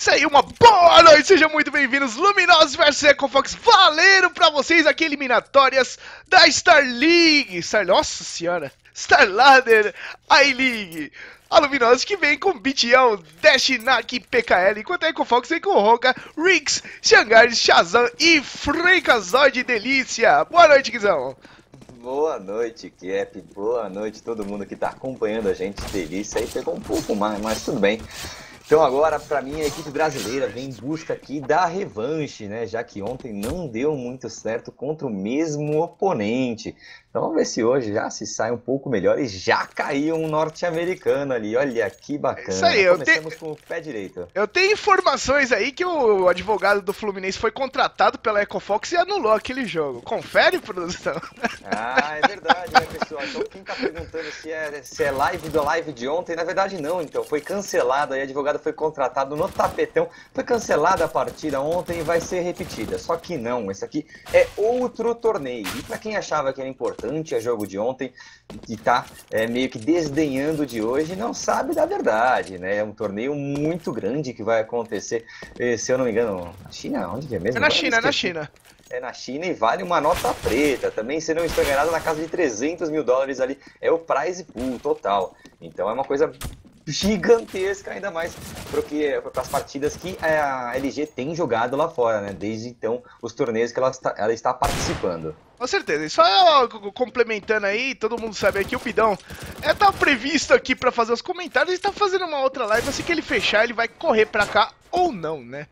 Isso aí, uma boa noite, sejam muito bem-vindos, Luminosos vs EcoFox, valendo pra vocês aqui eliminatórias da Star League, nossa senhora, Star Ladder I-League, a Luminosos que vem com BTL, Dash, Naki, PKL, enquanto a EcoFox vem com Honka, Riggs, Xangar, Shazam e Freakazoid Delícia. Boa noite, Guizão. Boa noite, Cap. Boa noite todo mundo que tá acompanhando a gente. Delícia, aí pegou um pouco mais, mas tudo bem. Então agora, para mim, a equipe brasileira vem em busca aqui da revanche, né? Já que ontem não deu muito certo contra o mesmo oponente. Então vamos ver se hoje já se sai um pouco melhor e já caiu um norte-americano ali. Olha que bacana. Isso aí, Começamos com o pé direito. Eu tenho informações aí que o advogado do Fluminense foi contratado pela EcoFox e anulou aquele jogo. Confere, produção? Ah, é verdade, né, pessoal? Então quem tá perguntando se é live da live de ontem, na verdade não, então. Foi cancelado, aí o advogado foi contratado no tapetão. Foi cancelada a partida ontem e vai ser repetida. Só que não, esse aqui é outro torneio. E pra quem achava que era importante a jogo de ontem e tá meio que desdenhando de hoje, não sabe da verdade, né? É um torneio muito grande que vai acontecer, se eu não me engano, na China? Onde que é mesmo? É na China, é na China. É na China e vale uma nota preta. Também, se não estou enganado, na casa de 300 mil dólares ali. É o prize pool total. Então é uma coisa gigantesca, ainda mais para as partidas que a LG tem jogado lá fora, né? Desde então, os torneios que ela está participando. Com certeza, e só complementando aí, todo mundo sabe aqui, o Bidão tá previsto aqui pra fazer os comentários e tá fazendo uma outra live, assim que ele fechar, ele vai correr pra cá ou não, né?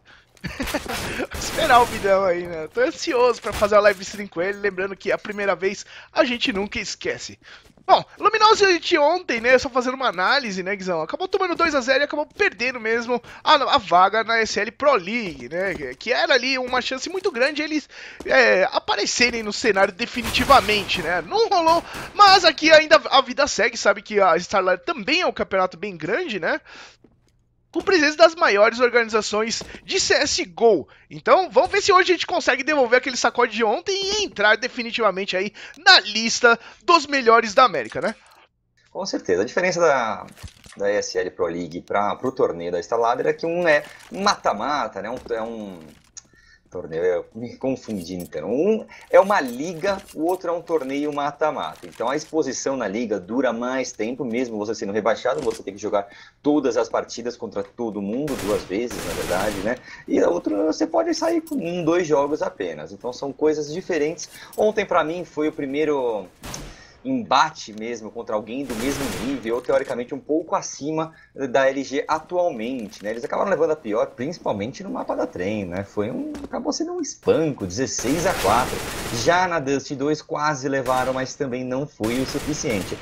Esperar o Bidão aí, né? Tô ansioso pra fazer a live stream com ele, lembrando que a primeira vez a gente nunca esquece. Bom, Luminoso de ontem, né, só fazendo uma análise, né, Guizão, acabou tomando 2-0 e acabou perdendo mesmo a vaga na SL Pro League, né, que era ali uma chance muito grande eles aparecerem no cenário definitivamente, né, não rolou, mas aqui ainda a vida segue, sabe que a Starlight também é um campeonato bem grande, né, com presença das maiores organizações de CSGO. Então, vamos ver se hoje a gente consegue devolver aquele sacode de ontem e entrar definitivamente aí na lista dos melhores da América, né? Com certeza. A diferença da ESL Pro League para o torneio da Star Ladder é que um é mata-mata, né? É um torneio, eu me confundi, então. Um é uma liga, o outro é um torneio mata-mata. Então a exposição na liga dura mais tempo, mesmo você sendo rebaixado, você tem que jogar todas as partidas contra todo mundo, 2 vezes, na verdade, né? E a outra você pode sair com 1, 2 jogos apenas. Então são coisas diferentes. Ontem, para mim, foi o primeiro embate mesmo contra alguém do mesmo nível, ou teoricamente um pouco acima da LG atualmente, né? Eles acabaram levando a pior, principalmente no mapa da Trem, né? Acabou sendo um espanco, 16-4. Já na Dust 2 quase levaram, mas também não foi o suficiente.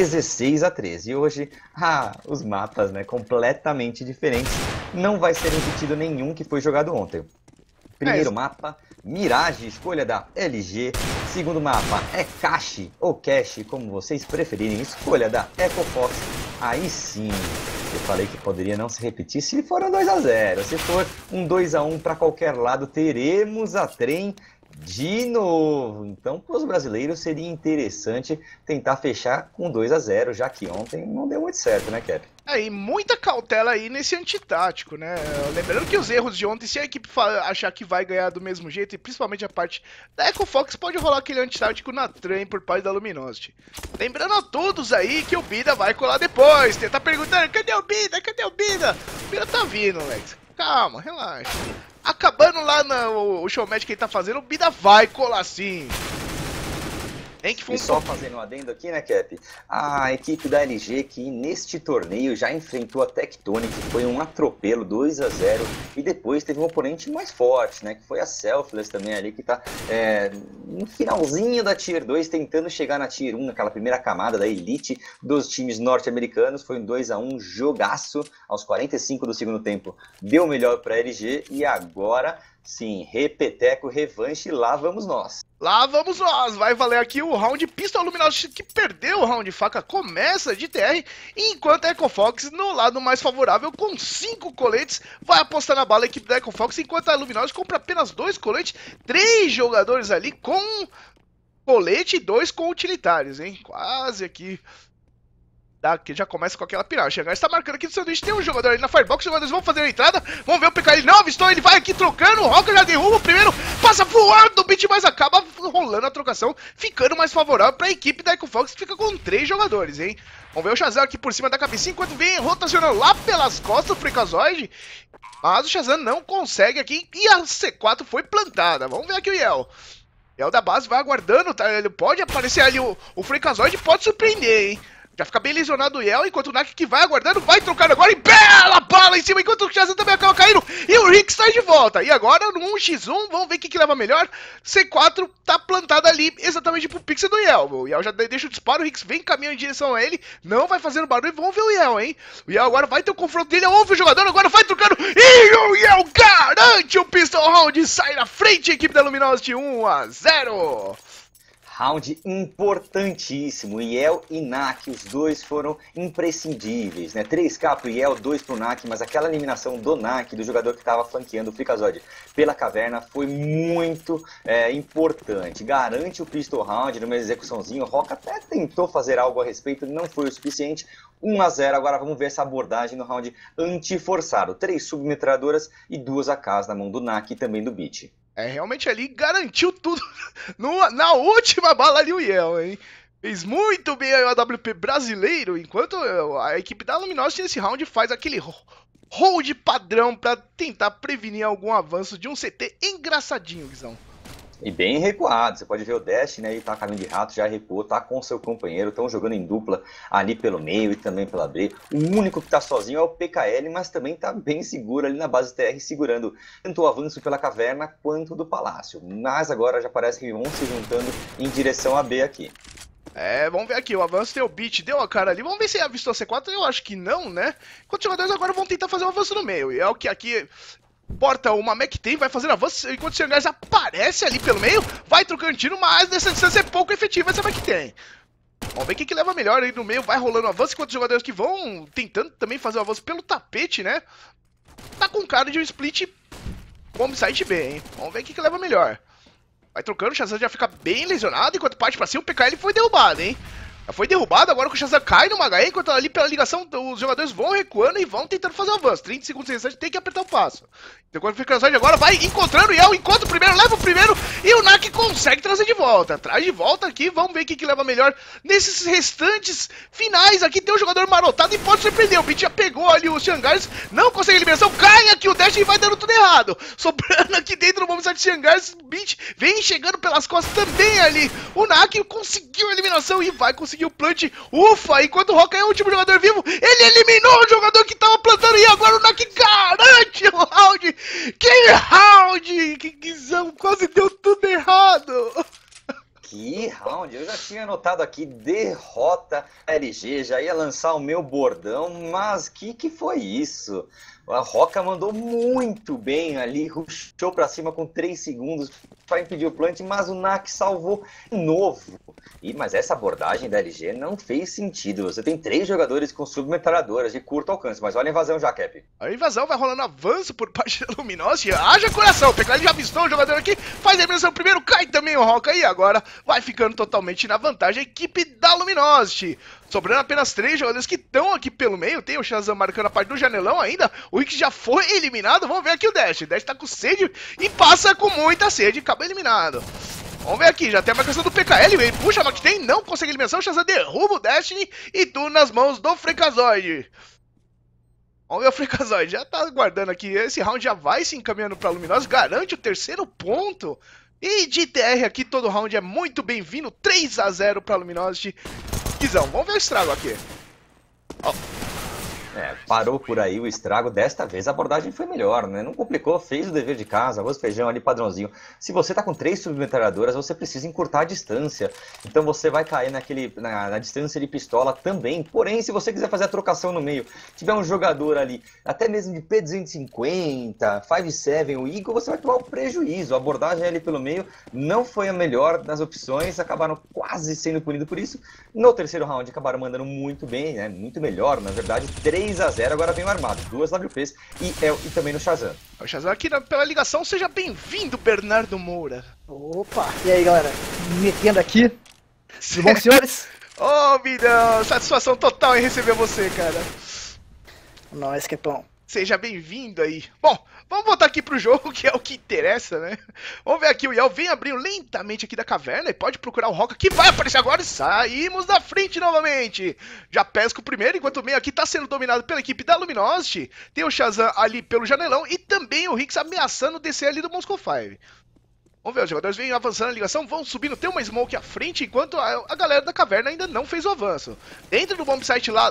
16-13. E hoje, os mapas, né? Completamente diferentes. Não vai ser repetido nenhum que foi jogado ontem. Primeiro mapa, Mirage, escolha da LG. Segundo mapa é Cache ou Cache, como vocês preferirem, escolha da EcoFox. Aí sim, eu falei que poderia não se repetir se for um 2-0. Se for um 2-1 para qualquer lado, teremos a Trem de novo. Então, para os brasileiros seria interessante tentar fechar com 2-0, já que ontem não deu muito certo, né, Cap? E muita cautela aí nesse antitático, né? Lembrando que os erros de ontem, se a equipe achar que vai ganhar do mesmo jeito, e principalmente a parte da EcoFox, pode rolar aquele antitático na Trem por parte da Luminosity. Lembrando a todos aí que o Bida vai colar depois. Tá perguntando, cadê o Bida? Cadê o Bida? O Bida tá vindo, Alex. Calma, relaxa. Acabando lá o showmatch que ele tá fazendo, o Bida vai colar sim. E só fazendo um adendo aqui, né, Cap? A equipe da LG que neste torneio já enfrentou a Tectonic, que foi um atropelo 2-0, e depois teve um oponente mais forte, né, que foi a Selfless também ali, que tá no finalzinho da Tier 2, tentando chegar na Tier 1, naquela primeira camada da Elite dos times norte-americanos. Foi um 2-1 jogaço aos 45 do segundo tempo. Deu melhor para a LG e agora sim, repeteco, revanche, lá vamos nós. Lá vamos nós, vai valer aqui o round Pistol Luminosos que perdeu o round faca, começa de TR, enquanto a EcoFox no lado mais favorável com 5 coletes, vai apostar na bala a equipe da EcoFox, enquanto a Luminosos compra apenas 2 coletes, 3 jogadores ali com colete e 2 com utilitários, hein, quase aqui que já começa com aquela pirada. Xangai está marcando aqui no sanduíche, tem um jogador ali na Firebox, os jogadores vão fazer a entrada, vamos ver o PK, ele não avistou, ele vai aqui trocando, o Roca já derruba o primeiro, passa voando o beat, mas acaba rolando a trocação, ficando mais favorável para a equipe da Echo Fox, que fica com 3 jogadores, hein. Vamos ver o Shazam aqui por cima da cabecinha, enquanto vem rotacionando lá pelas costas do Freakazoid, mas o Shazam não consegue aqui, e a C4 foi plantada. Vamos ver aqui o Yel. Yel da base vai aguardando, tá? Ele pode aparecer ali, o Freakazoid pode surpreender, hein. Já fica bem lesionado o Yel, enquanto o Nak que vai aguardando, vai trocando agora e bela bala em cima, enquanto o Shazam também acaba caindo. E o Rick sai de volta. E agora no 1x1, vamos ver quem que leva melhor. C4 tá plantado ali, exatamente pro pixel do Yel. O Yel já deixa o disparo, o Rick vem caminhando em direção a ele, não vai fazendo barulho, vamos ver o Yel, hein. O Yel agora vai ter o confronto dele, ouve o jogador, agora vai trocando. E o Yel garante o pistol round, sai na frente a equipe da Luminosity 1-0. Round importantíssimo, Yel e Nak, os dois foram imprescindíveis, né? 3K pro Yel, 2 pro Nak, mas aquela eliminação do Nak, do jogador que estava flanqueando o Freakazoid pela caverna, foi muito importante. Garante o pistol round numa execuçãozinha, o Rock até tentou fazer algo a respeito, não foi o suficiente. 1-0, agora vamos ver essa abordagem no round anti-forçado. 3 submetralhadoras e 2 AKs na mão do Nak e também do Beat. Realmente ali garantiu tudo na última bala ali o Yel, hein? Fez muito bem aí o AWP brasileiro, enquanto a equipe da Luminosity nesse round faz aquele hold padrão pra tentar prevenir algum avanço de um CT engraçadinho, Guizão. E bem recuado, você pode ver o Dash, né, ele tá caminho de rato, já recuou, tá com seu companheiro, estão jogando em dupla ali pelo meio e também pela B. O único que tá sozinho é o PKL, mas também tá bem seguro ali na base TR, segurando tanto o avanço pela caverna quanto do palácio. Mas agora já parece que vão se juntando em direção a B aqui. Vamos ver aqui, o avanço tem o Beat, deu a cara ali, vamos ver se avistou a C4, eu acho que não, né? Enquanto os jogadores agora vão tentar fazer um avanço no meio, e é o que aqui... Porta uma Mac tem, vai fazendo avanço, enquanto o Xangai aparece ali pelo meio, vai trocando tiro, mas nessa distância é pouco efetiva essa Mac tem. Vamos ver quem que leva melhor aí no meio, vai rolando avanço, enquanto os jogadores que vão tentando também fazer o avanço pelo tapete, né? Tá com cara de um split bombsite B, hein? Vamos ver quem que leva melhor. Vai trocando, o Shazam já fica bem lesionado, enquanto parte pra cima, o PKL foi derrubado, hein? Já foi derrubado, agora que o Shazam cai no HE, enquanto ali pela ligação os jogadores vão recuando e vão tentando fazer o avanço. 30 segundos restantes, tem que apertar o passo. Então quando fica o agora vai encontrando o Yel, encontra o primeiro, leva o primeiro e o Nak consegue trazer de volta. Traz de volta aqui, vamos ver quem que leva melhor nesses restantes finais. Aqui tem um jogador marotado e pode surpreender. O Beat já pegou ali o Xangai, não consegue a eliminação, cai aqui o Dash e vai dando tudo errado. Sobrando aqui dentro do bombsite de Xangai, o Beat vem chegando pelas costas também ali. O Nak conseguiu a eliminação e vai conseguir o plant, ufa, enquanto o Rock é o último jogador vivo, ele eliminou o jogador que tava plantando e agora o Nak garante o round. Que round, que guizão, quase deu tudo errado. Que round, eu já tinha anotado aqui, derrota LG, já ia lançar o meu bordão, mas que foi isso? A Roca mandou muito bem ali, rushou pra cima com 3 segundos para impedir o plant, mas o Nak salvou de novo. Mas essa abordagem da LG não fez sentido. Você tem 3 jogadores com submetralhadoras de curto alcance, mas olha a invasão já, Cap. A invasão vai rolando avanço por parte da Luminosity. Haja coração, o PKL já avistou o jogador aqui, faz a eliminação primeiro, cai também o Roca e agora vai ficando totalmente na vantagem a equipe da Luminosity. Sobrando apenas 3 jogadores que estão aqui pelo meio. Tem o Shazam marcando a parte do janelão ainda. O Rick já foi eliminado. Vamos ver aqui o Dash. O Dash tá com sede e passa com muita sede. Acaba eliminado. Vamos ver aqui. Já tem a marcação do PKL. Ele puxa a Mac-10. Não consegue eliminação. O Shazam derruba o Destiny e tudo nas mãos do Freakazoid. Vamos ver o Freakazoid. Já tá aguardando aqui. Esse round já vai se encaminhando pra Luminosity. Garante o 3º ponto. E de TR aqui todo round é muito bem-vindo. 3-0 pra Luminosity. Guizão, vamos ver o estrago aqui. Parou por aí o estrago, desta vez a abordagem foi melhor, né? Não complicou, fez o dever de casa, arroz, feijão ali padrãozinho. Se você tá com 3 submetralhadoras, você precisa encurtar a distância. Então você vai cair na distância de pistola também. Porém, se você quiser fazer a trocação no meio, tiver um jogador ali, até mesmo de P250, 5.7, o Eagle, você vai tomar um prejuízo. A abordagem ali pelo meio não foi a melhor das opções, acabaram quase sendo punidos por isso. No 3º round acabaram mandando muito bem, né? Muito melhor, na verdade, 3-0, agora vem o armado, 2 WPs e também no Shazam. O Shazam aqui pela ligação, seja bem-vindo, Bernardo Moura. Opa, e aí galera, me metendo aqui, tudo bom senhores? Ô, Bidão, satisfação total em receber você, cara. Nós, Capão. Seja bem-vindo aí. Bom, vamos voltar aqui pro jogo, que é o que interessa, né? Vamos ver aqui, o Yel vem abrindo lentamente aqui da caverna e pode procurar o Roca, que vai aparecer agora e saímos da frente novamente. Já pesca o primeiro, enquanto o meio aqui tá sendo dominado pela equipe da Luminosity. Tem o Shazam ali pelo janelão e também o Rix ameaçando descer ali do Moscow 5. Vamos ver, os jogadores vêm avançando a ligação, vão subindo, tem uma smoke à frente, enquanto a galera da caverna ainda não fez o avanço. Dentro do bomb site lá...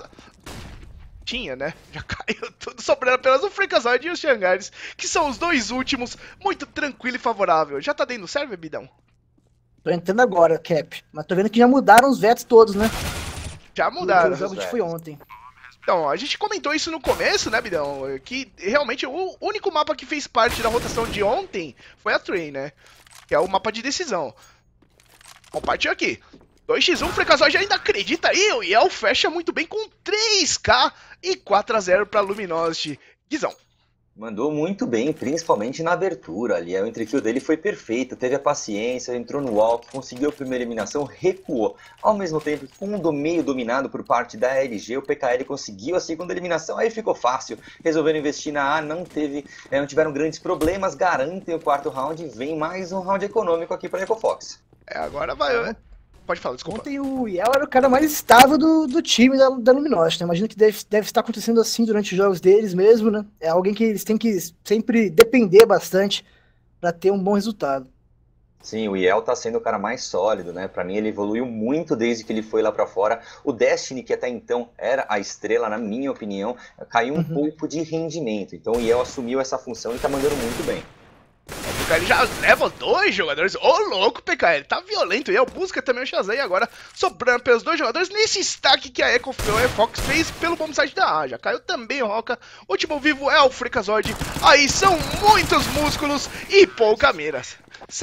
Tinha, né? Já caiu tudo, sobrando apenas o Freakazoid e os Shangares, que são os dois últimos, muito tranquilo e favorável. Já tá dentro do server, Bidão? Tô entrando agora, Cap. Mas tô vendo que já mudaram os vetos todos, né? Já mudaram. O jogo que foi ontem. Então, a gente comentou isso no começo, né, Bidão? Que realmente o único mapa que fez parte da rotação de ontem foi a Train, né? Que é o mapa de decisão. Compartilha aqui. 2x1, o Freakazoid ainda acredita aí, o Yel fecha muito bem com 3k e 4x0 pra Luminosity. Guizão. Mandou muito bem, principalmente na abertura ali. O entry kill dele foi perfeito, teve a paciência, entrou no walk, conseguiu a primeira eliminação, recuou. Ao mesmo tempo, com o meio dominado por parte da LG, o PKL conseguiu a segunda eliminação, aí ficou fácil. Resolveram investir na A, não tiveram grandes problemas, garantem o quarto round, vem mais um round econômico aqui para a EcoFox. Agora vai... Pode falar, desculpa. Ontem o Yel era o cara mais estável do time da Luminosity, né? Imagino que deve estar acontecendo assim durante os jogos deles mesmo, né? É alguém que eles têm que sempre depender bastante para ter um bom resultado. Sim, o Yel tá sendo o cara mais sólido, né? Pra mim ele evoluiu muito desde que ele foi lá pra fora. O Destiny, que até então era a estrela, na minha opinião, caiu um pouco de rendimento. Então o Yel assumiu essa função e tá mandando muito bem. O PKL já leva 2 jogadores. Ô, louco, PKL, tá violento. E busca também o Shazam agora, sobrando pelos 2 jogadores nesse stack que a EcoFox fez pelo bombsite da A. Já caiu também o Roca. O último vivo é o Freakazoid. Aí são muitos músculos e pouca miras.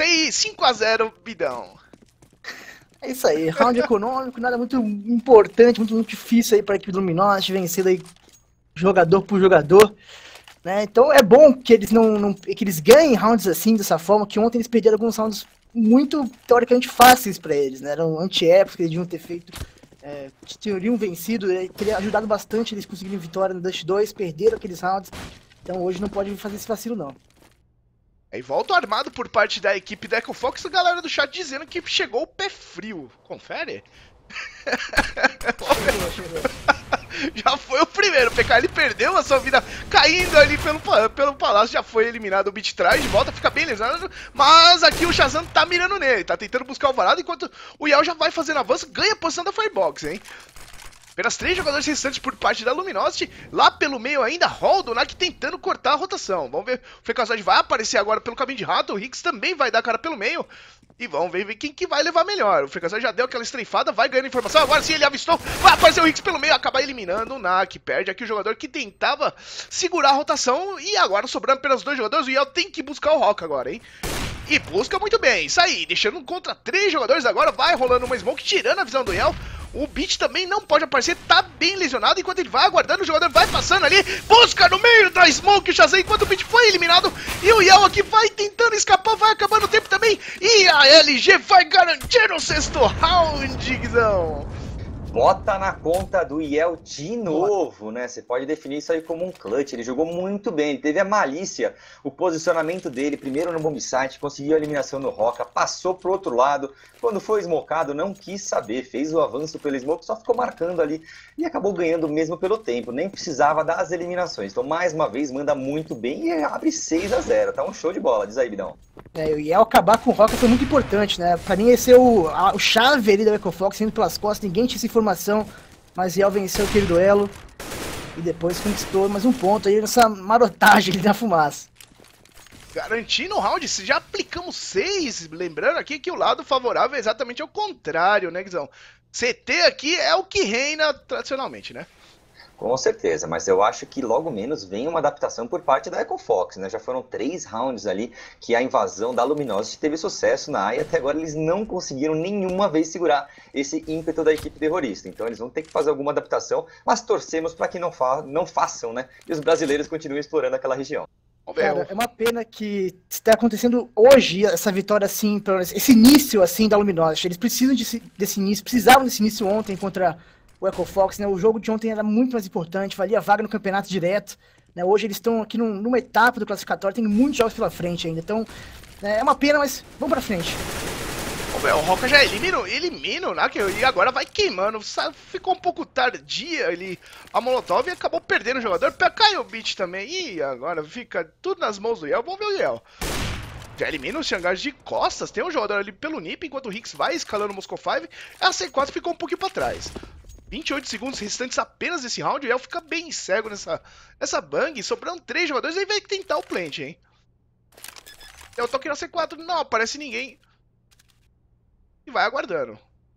5x0, Bidão. É isso aí, round econômico, nada muito importante, muito difícil aí para a equipe do Luminosity, vencendo aí jogador por jogador. Né? Então é bom que eles que eles ganhem rounds assim, dessa forma, que ontem eles perderam alguns rounds muito, teoricamente, fáceis para eles, né? Eram anti-épicos que eles deviam ter feito, teriam vencido, teria ajudado bastante eles conseguirem vitória no Dust 2, perderam aqueles rounds, então hoje não pode fazer esse vacilo não. Aí volta o armado por parte da equipe da EcoFox, a galera do chat dizendo que chegou o pé frio. Confere? Já foi o primeiro, o PKL perdeu a sua vida caindo ali pelo palácio, já foi eliminado o Beat Traz, de volta, fica bem lesado, mas aqui o Shazam tá mirando nele, tá tentando buscar o varado, enquanto o Yel já vai fazendo avanço, ganha a posição da Firebox, hein? Apenas 3 jogadores restantes por parte da Luminosity. Lá pelo meio ainda, Holdonak tentando cortar a rotação. Vamos ver, o Freakazoid vai aparecer agora pelo caminho de rato. O Rix também vai dar cara pelo meio. E vamos ver quem que vai levar melhor. O Freakazoid já deu aquela estreifada, vai ganhando informação. Agora sim ele avistou, vai aparecer o Rix pelo meio, acaba eliminando o Nak. Perde aqui o jogador que tentava segurar a rotação. E agora sobrando apenas 2 jogadores, o Yel tem que buscar o Rock agora, hein? E busca muito bem, isso aí, deixando contra 3 jogadores agora, vai rolando uma smoke, tirando a visão do Yel. O Beat também não pode aparecer, tá bem lesionado, enquanto ele vai aguardando, o jogador vai passando ali, busca no meio da smoke o Shazam, enquanto o Beat foi eliminado, e o Yel aqui vai tentando escapar, vai acabando o tempo também, e a LG vai garantir o 6º round, Guizão. Bota na conta do Yel de novo, né? Você pode definir isso aí como um clutch. Ele jogou muito bem, ele teve a malícia, o posicionamento dele, primeiro no bomb site, conseguiu a eliminação no Roca, passou pro outro lado, quando foi smocado não quis saber, fez o avanço pelo smoke, só ficou marcando ali e acabou ganhando mesmo pelo tempo, nem precisava das eliminações. Então mais uma vez manda muito bem e abre 6x0, tá um show de bola, diz aí, Bidão. O Yel acabar com o Roca foi muito importante, né? Pra mim esse é o chave ali da EcoFox, indo pelas costas, ninguém tinha essa informação, mas Yel venceu aquele duelo e depois conquistou mais um ponto aí nessa marotagem ali na fumaça. Garantindo o round, já aplicamos 6, lembrando aqui que o lado favorável é exatamente ao contrário, né, Guizão? CT aqui é o que reina tradicionalmente, né? Com certeza, mas eu acho que logo menos vem uma adaptação por parte da EcoFox, né? Já foram 3 rounds ali que a invasão da Luminosity teve sucesso na A e até agora eles não conseguiram nenhuma vez segurar esse ímpeto da equipe terrorista. Então eles vão ter que fazer alguma adaptação, mas torcemos para que não façam, né? E os brasileiros continuem explorando aquela região. Vamos ver. Cara, é uma pena que está acontecendo hoje essa vitória assim, esse início assim da Luminosity. Eles precisam desse início, precisavam desse início ontem contra o Echo Fox, né? O jogo de ontem era muito mais importante, valia vaga no campeonato direto, né? Hoje eles estão aqui numa etapa do classificatório, tem muitos jogos pela frente ainda. Então, é uma pena, mas vamos pra frente. O Roca já elimina o Nak e agora vai queimando. Ficou um pouco tardia ali a Molotov e acabou perdendo o jogador. Caiu o Beat também. E agora fica tudo nas mãos do Yel. Vamos ver o Yel. Já elimina os Shanghais de costas. Tem um jogador ali pelo NiP, enquanto o Hicks vai escalando o Moscow 5. A C4 ficou um pouquinho pra trás. 28 segundos restantes apenas desse round. O Yel fica bem cego nessa bang. Sobrando 3 jogadores. Aí vai tentar o plant, hein. Eu tô aqui na C4. Não aparece ninguém. E vai aguardando.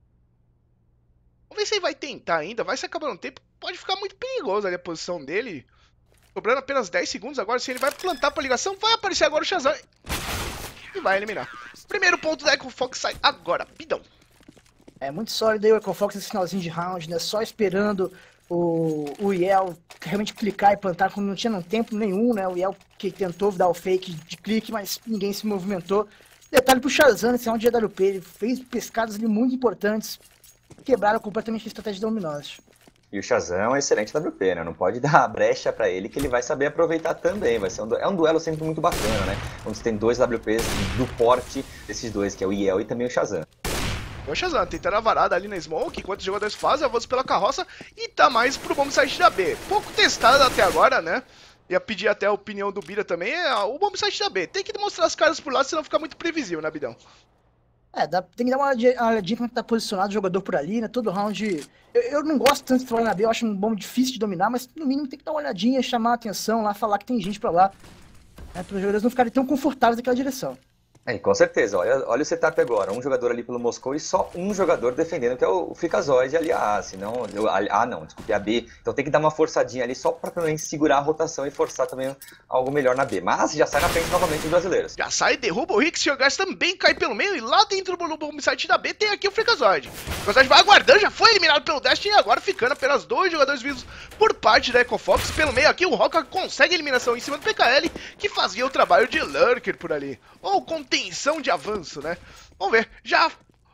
Vamos ver se ele vai tentar ainda. Vai se acabando o tempo. Pode ficar muito perigoso ali a posição dele. Sobrando apenas 10 segundos agora. Se ele vai plantar pra ligação, vai aparecer agora o Shazam. E vai eliminar. Primeiro ponto da Echo Fox sai agora. Pidão. É muito sólido aí o Echo Fox nesse finalzinho de round, né? Só esperando o Yel realmente clicar e plantar quando não tinha tempo nenhum, né? O Yel que tentou dar o fake de clique, mas ninguém se movimentou. Detalhe pro Shazam, esse round de AWP, ele fez pescadas ali muito importantes, quebraram completamente a estratégia da Luminosity. E o Shazam é um excelente WP, né? Não pode dar brecha pra ele que ele vai saber aproveitar também. Vai ser é um duelo sempre muito bacana, né? Quando você tem dois WPs do porte desses dois, que é o Yel e também o Shazam. O Shazam tentando a varada ali na Smoke, enquanto os jogadores fazem avanço pela carroça e tá mais pro bombsite da B. Pouco testado até agora, né? Ia pedir até a opinião do Bira também, o bombsite da B. Tem que demonstrar as caras por lá, senão fica muito previsível, né, Bidão? Tem que dar uma olhadinha como tá posicionado o jogador por ali, né? Todo round. Eu não gosto tanto de falar na B, eu acho um bomb difícil de dominar, mas no mínimo tem que dar uma olhadinha, chamar a atenção lá, falar que tem gente pra lá. Né, para os jogadores não ficarem tão confortáveis naquela direção. Com certeza, olha o setup agora, um jogador ali pelo Moscou e só um jogador defendendo, que é o Frikazoid ali a A, senão, desculpe, a B, então tem que dar uma forçadinha ali só pra também segurar a rotação e forçar também algo melhor na B, mas já sai na frente novamente os brasileiros. Já sai, derruba o Hicks, o Gás também cai pelo meio e lá dentro do bombsite da B tem aqui o Frikazoid. O Frikazoid vai aguardando, já foi eliminado pelo Destiny e agora ficando apenas 2 jogadores vivos por parte da Echo Fox. Pelo meio aqui o Roca consegue a eliminação em cima do PKL, que fazia o trabalho de Lurker por ali, ou contenção de avanço, né? Vamos ver, já...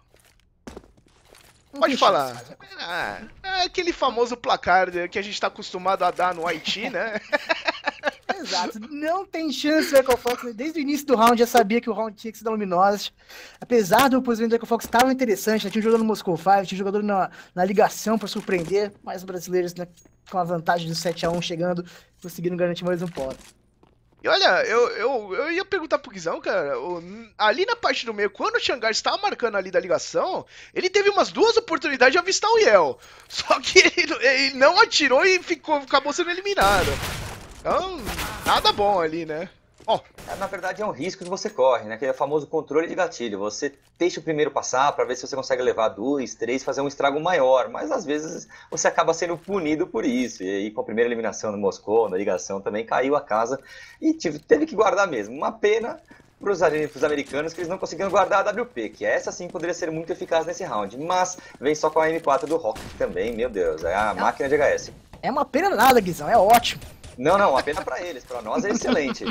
Pode falar. É aquele famoso placar que a gente tá acostumado a dar no Haiti, né? Exato, não tem chance o Echo Fox, desde o início do round já sabia que o round tinha que ser da Luminosity. Apesar do posicionamento do Echo Fox estava interessante, né? Tinha um jogador no Moscow 5, tinha um jogador na ligação para surpreender, mas os brasileiros, né, com a vantagem do 7-1 chegando, conseguiram garantir mais um ponto. E olha, eu ia perguntar pro Guizão, cara, ali na parte do meio, quando o Shanghai estava marcando ali da ligação, ele teve umas 2 oportunidades de avistar o Yel. Só que ele não atirou e acabou sendo eliminado. Então, nada bom ali, né? Na verdade é um risco que você corre, né? Que é o famoso controle de gatilho. Você deixa o primeiro passar para ver se você consegue levar 2, 3, fazer um estrago maior. Mas às vezes você acaba sendo punido por isso. E aí com a primeira eliminação no Moscou, na ligação também caiu a casa e teve que guardar mesmo. Uma pena para os americanos que eles não conseguiram guardar a AWP, que essa sim poderia ser muito eficaz nesse round. Mas vem só com a M4 do Rock também, meu Deus, é a máquina de HS. É uma pena nada, Guizão, é ótimo. Não, uma pena pra eles, pra nós é excelente.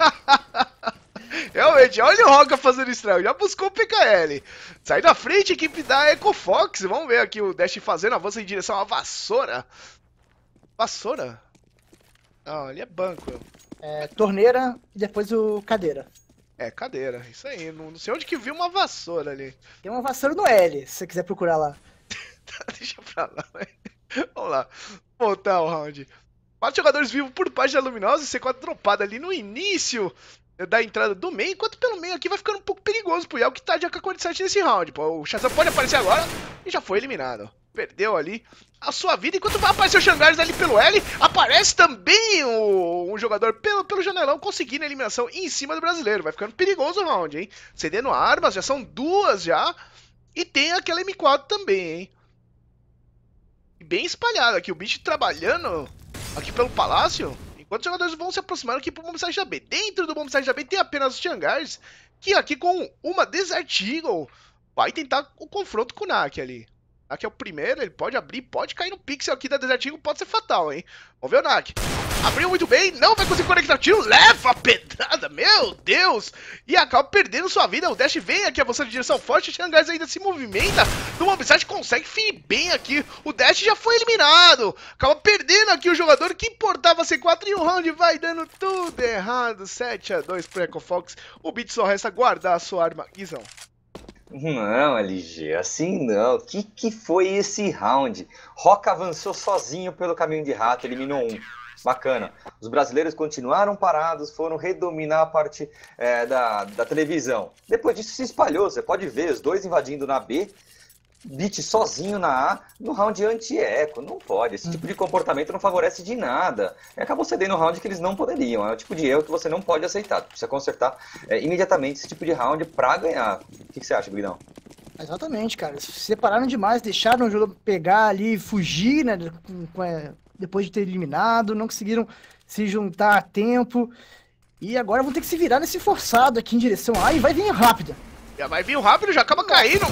Realmente, olha o Roca fazendo estrago, já buscou o PKL. Sai da frente, equipe da Echo Fox. Vamos ver aqui o Dash fazendo avanço em direção à vassoura. Vassoura? Não, ali é banco. É, torneira e depois o cadeira. É, cadeira, isso aí. Não sei onde que viu uma vassoura ali. Tem uma vassoura no L, se você quiser procurar lá. Deixa pra lá, né? Vamos lá, voltar o round. 4 jogadores vivos por parte da Luminosa, C4 dropada ali no início da entrada do meio, enquanto pelo meio aqui vai ficando um pouco perigoso pro Yel, que tá de AK-47 nesse round. Pô, o Shazam pode aparecer agora e já foi eliminado. Perdeu ali a sua vida, enquanto vai aparecer o Shanghai ali pelo L, aparece também um jogador pelo janelão, conseguindo a eliminação em cima do brasileiro. Vai ficando perigoso o round, hein? Cedendo armas, já são 2 já, e tem aquela M4 também, hein? Bem espalhado aqui, o bicho trabalhando aqui pelo palácio, enquanto os jogadores vão se aproximando aqui pro bombsite da B. Dentro do bombsite da B tem apenas os Shanghais, que aqui com uma Desert Eagle vai tentar o confronto com o Nak ali. Nak é o primeiro, ele pode abrir, pode cair no pixel aqui da Desert Eagle, pode ser fatal, hein? Vamos ver o Nak. Abriu muito bem, não vai conseguir conectar o tiro, leva a pedrada, meu Deus! E acaba perdendo sua vida, o Dash vem aqui avançando em direção forte, o Xangars ainda se movimenta, no Mobbsite consegue ferir bem aqui, o Dash já foi eliminado, acaba perdendo aqui o jogador que importava C4 e o round vai dando tudo errado, 7-2 pro Echo Fox, o Beat só resta guardar a sua arma, Guizão. Não, LG, assim não. Que foi esse round? Roca avançou sozinho pelo caminho de rato, eliminou um. Bacana. Os brasileiros continuaram parados, foram redominar a parte da televisão. Depois disso se espalhou, você pode ver os dois invadindo na B, Beat sozinho na A, no round anti-eco. Não pode, esse tipo de comportamento não favorece de nada. E acabou cedendo o round que eles não poderiam. É o tipo de erro que você não pode aceitar. Precisa consertar imediatamente esse tipo de round pra ganhar. O que você acha, Guidão? Exatamente, cara. Se separaram demais, deixaram o jogo pegar ali, fugir, né? Depois de ter eliminado, não conseguiram se juntar a tempo. E agora vão ter que se virar nesse forçado aqui em direção A e vai vir rápido. Já vai vir rápido, já acaba caindo.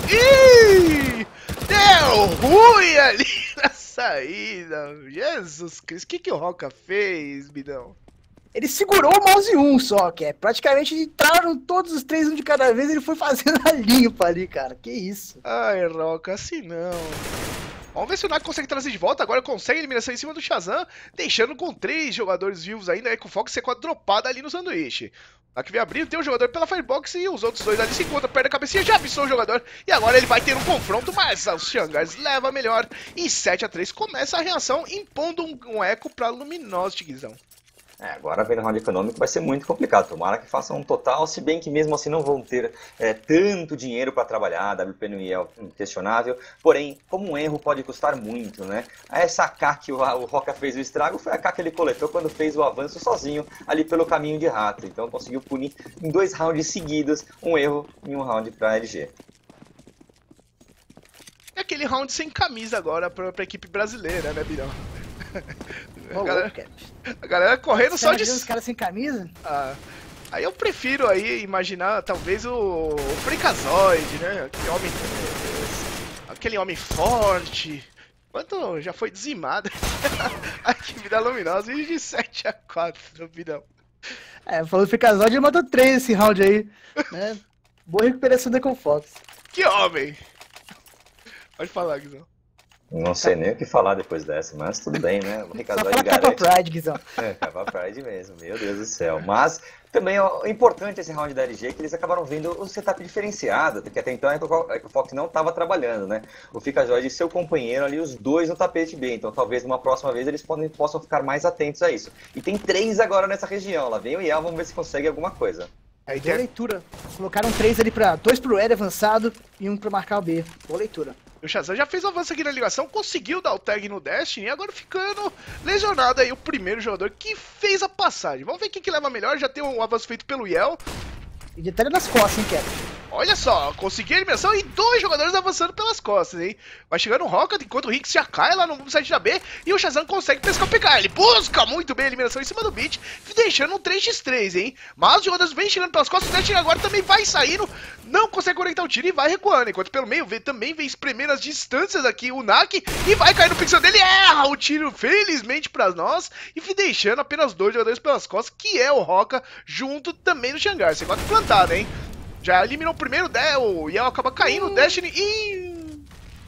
Ih! Deu ruim ali na saída. Jesus Cristo, o que o Roca fez, Bidão? Ele segurou o mouse 1 só, que é praticamente entraram todos os três um de cada vez, ele foi fazendo a limpa ali, cara. Que isso? Ai, Roca, assim não. Vamos ver se o Nak consegue trazer de volta. Agora consegue eliminação em cima do Shazam, deixando com 3 jogadores vivos ainda. Aí com o Fox C4 dropada ali no sanduíche. O Nak vem abrindo, tem um jogador pela Firebox e os outros dois ali se encontram perto da cabecinha. Já avisou o jogador e agora ele vai ter um confronto, mas os Xangars leva melhor. E 7-3 começa a reação, impondo um eco pra Luminosity, Guizão. Agora vendo o round econômico vai ser muito complicado. Tomara que façam um total, se bem que mesmo assim não vão ter tanto dinheiro para trabalhar. A WP no IEL é questionável. Porém, como um erro pode custar muito, né? Essa AK que o Roca fez o estrago foi a AK que ele coletou quando fez o avanço sozinho ali pelo caminho de rato. Então conseguiu punir em 2 rounds seguidos um erro em um round para a LG. É aquele round sem camisa agora pra equipe brasileira, né, Birão? A galera correndo só de... os caras sem camisa? Aí eu prefiro aí imaginar talvez o Freakazoid, né? Aquele homem forte. Quanto já foi dizimado a equipe da Luminosa e de 7-4 no Vidão. Falou do Freakazoid, ele matou 3 esse round aí, né? Boa recuperação da Confox. Que homem! Pode falar, Guizão. Não sei nem o que falar depois dessa, mas tudo bem, né? O Freakazoid garante. Capa Pride, Guizão. Capa Pride mesmo, meu Deus do céu. Mas também é importante esse round da LG, que eles acabaram vendo o setup diferenciado, que até então a Echo Fox não estava trabalhando, né? O Freakazoid e seu companheiro ali, os dois no tapete B, então talvez numa próxima vez eles possam ficar mais atentos a isso. E tem 3 agora nessa região, lá vem o Iel, vamos ver se consegue alguma coisa. Aí boa leitura. Colocaram 3 ali pra 2 pro L avançado e 1 pra marcar o B. Boa leitura. O Shazam já fez o avanço aqui na ligação, conseguiu dar o tag no Destiny e agora ficando lesionado aí o primeiro jogador que fez a passagem. Vamos ver quem que leva melhor, já tem um avanço feito pelo Yel. E detalhe nas costas, hein, Kevin? Olha só, conseguiu a eliminação e 2 jogadores avançando pelas costas, hein? Vai chegando o Rocket enquanto o Hicks já cai lá no site da B e o Shazam consegue pescar o PK. Ele busca muito bem a eliminação em cima do Beat, deixando um 3x3, hein? Mas os jogadores vêm chegando pelas costas, o Destiny agora também vai saindo, não consegue conectar o tiro e vai recuando. Enquanto pelo meio também vem espremendo as distâncias aqui o Nak e vai cair no pixel dele, erra o tiro felizmente pra nós e deixando apenas 2 jogadores pelas costas, que é o Roca junto também no Xangar. C4 plantado, hein? Já eliminou o primeiro, o Yel acaba caindo, o Destiny e...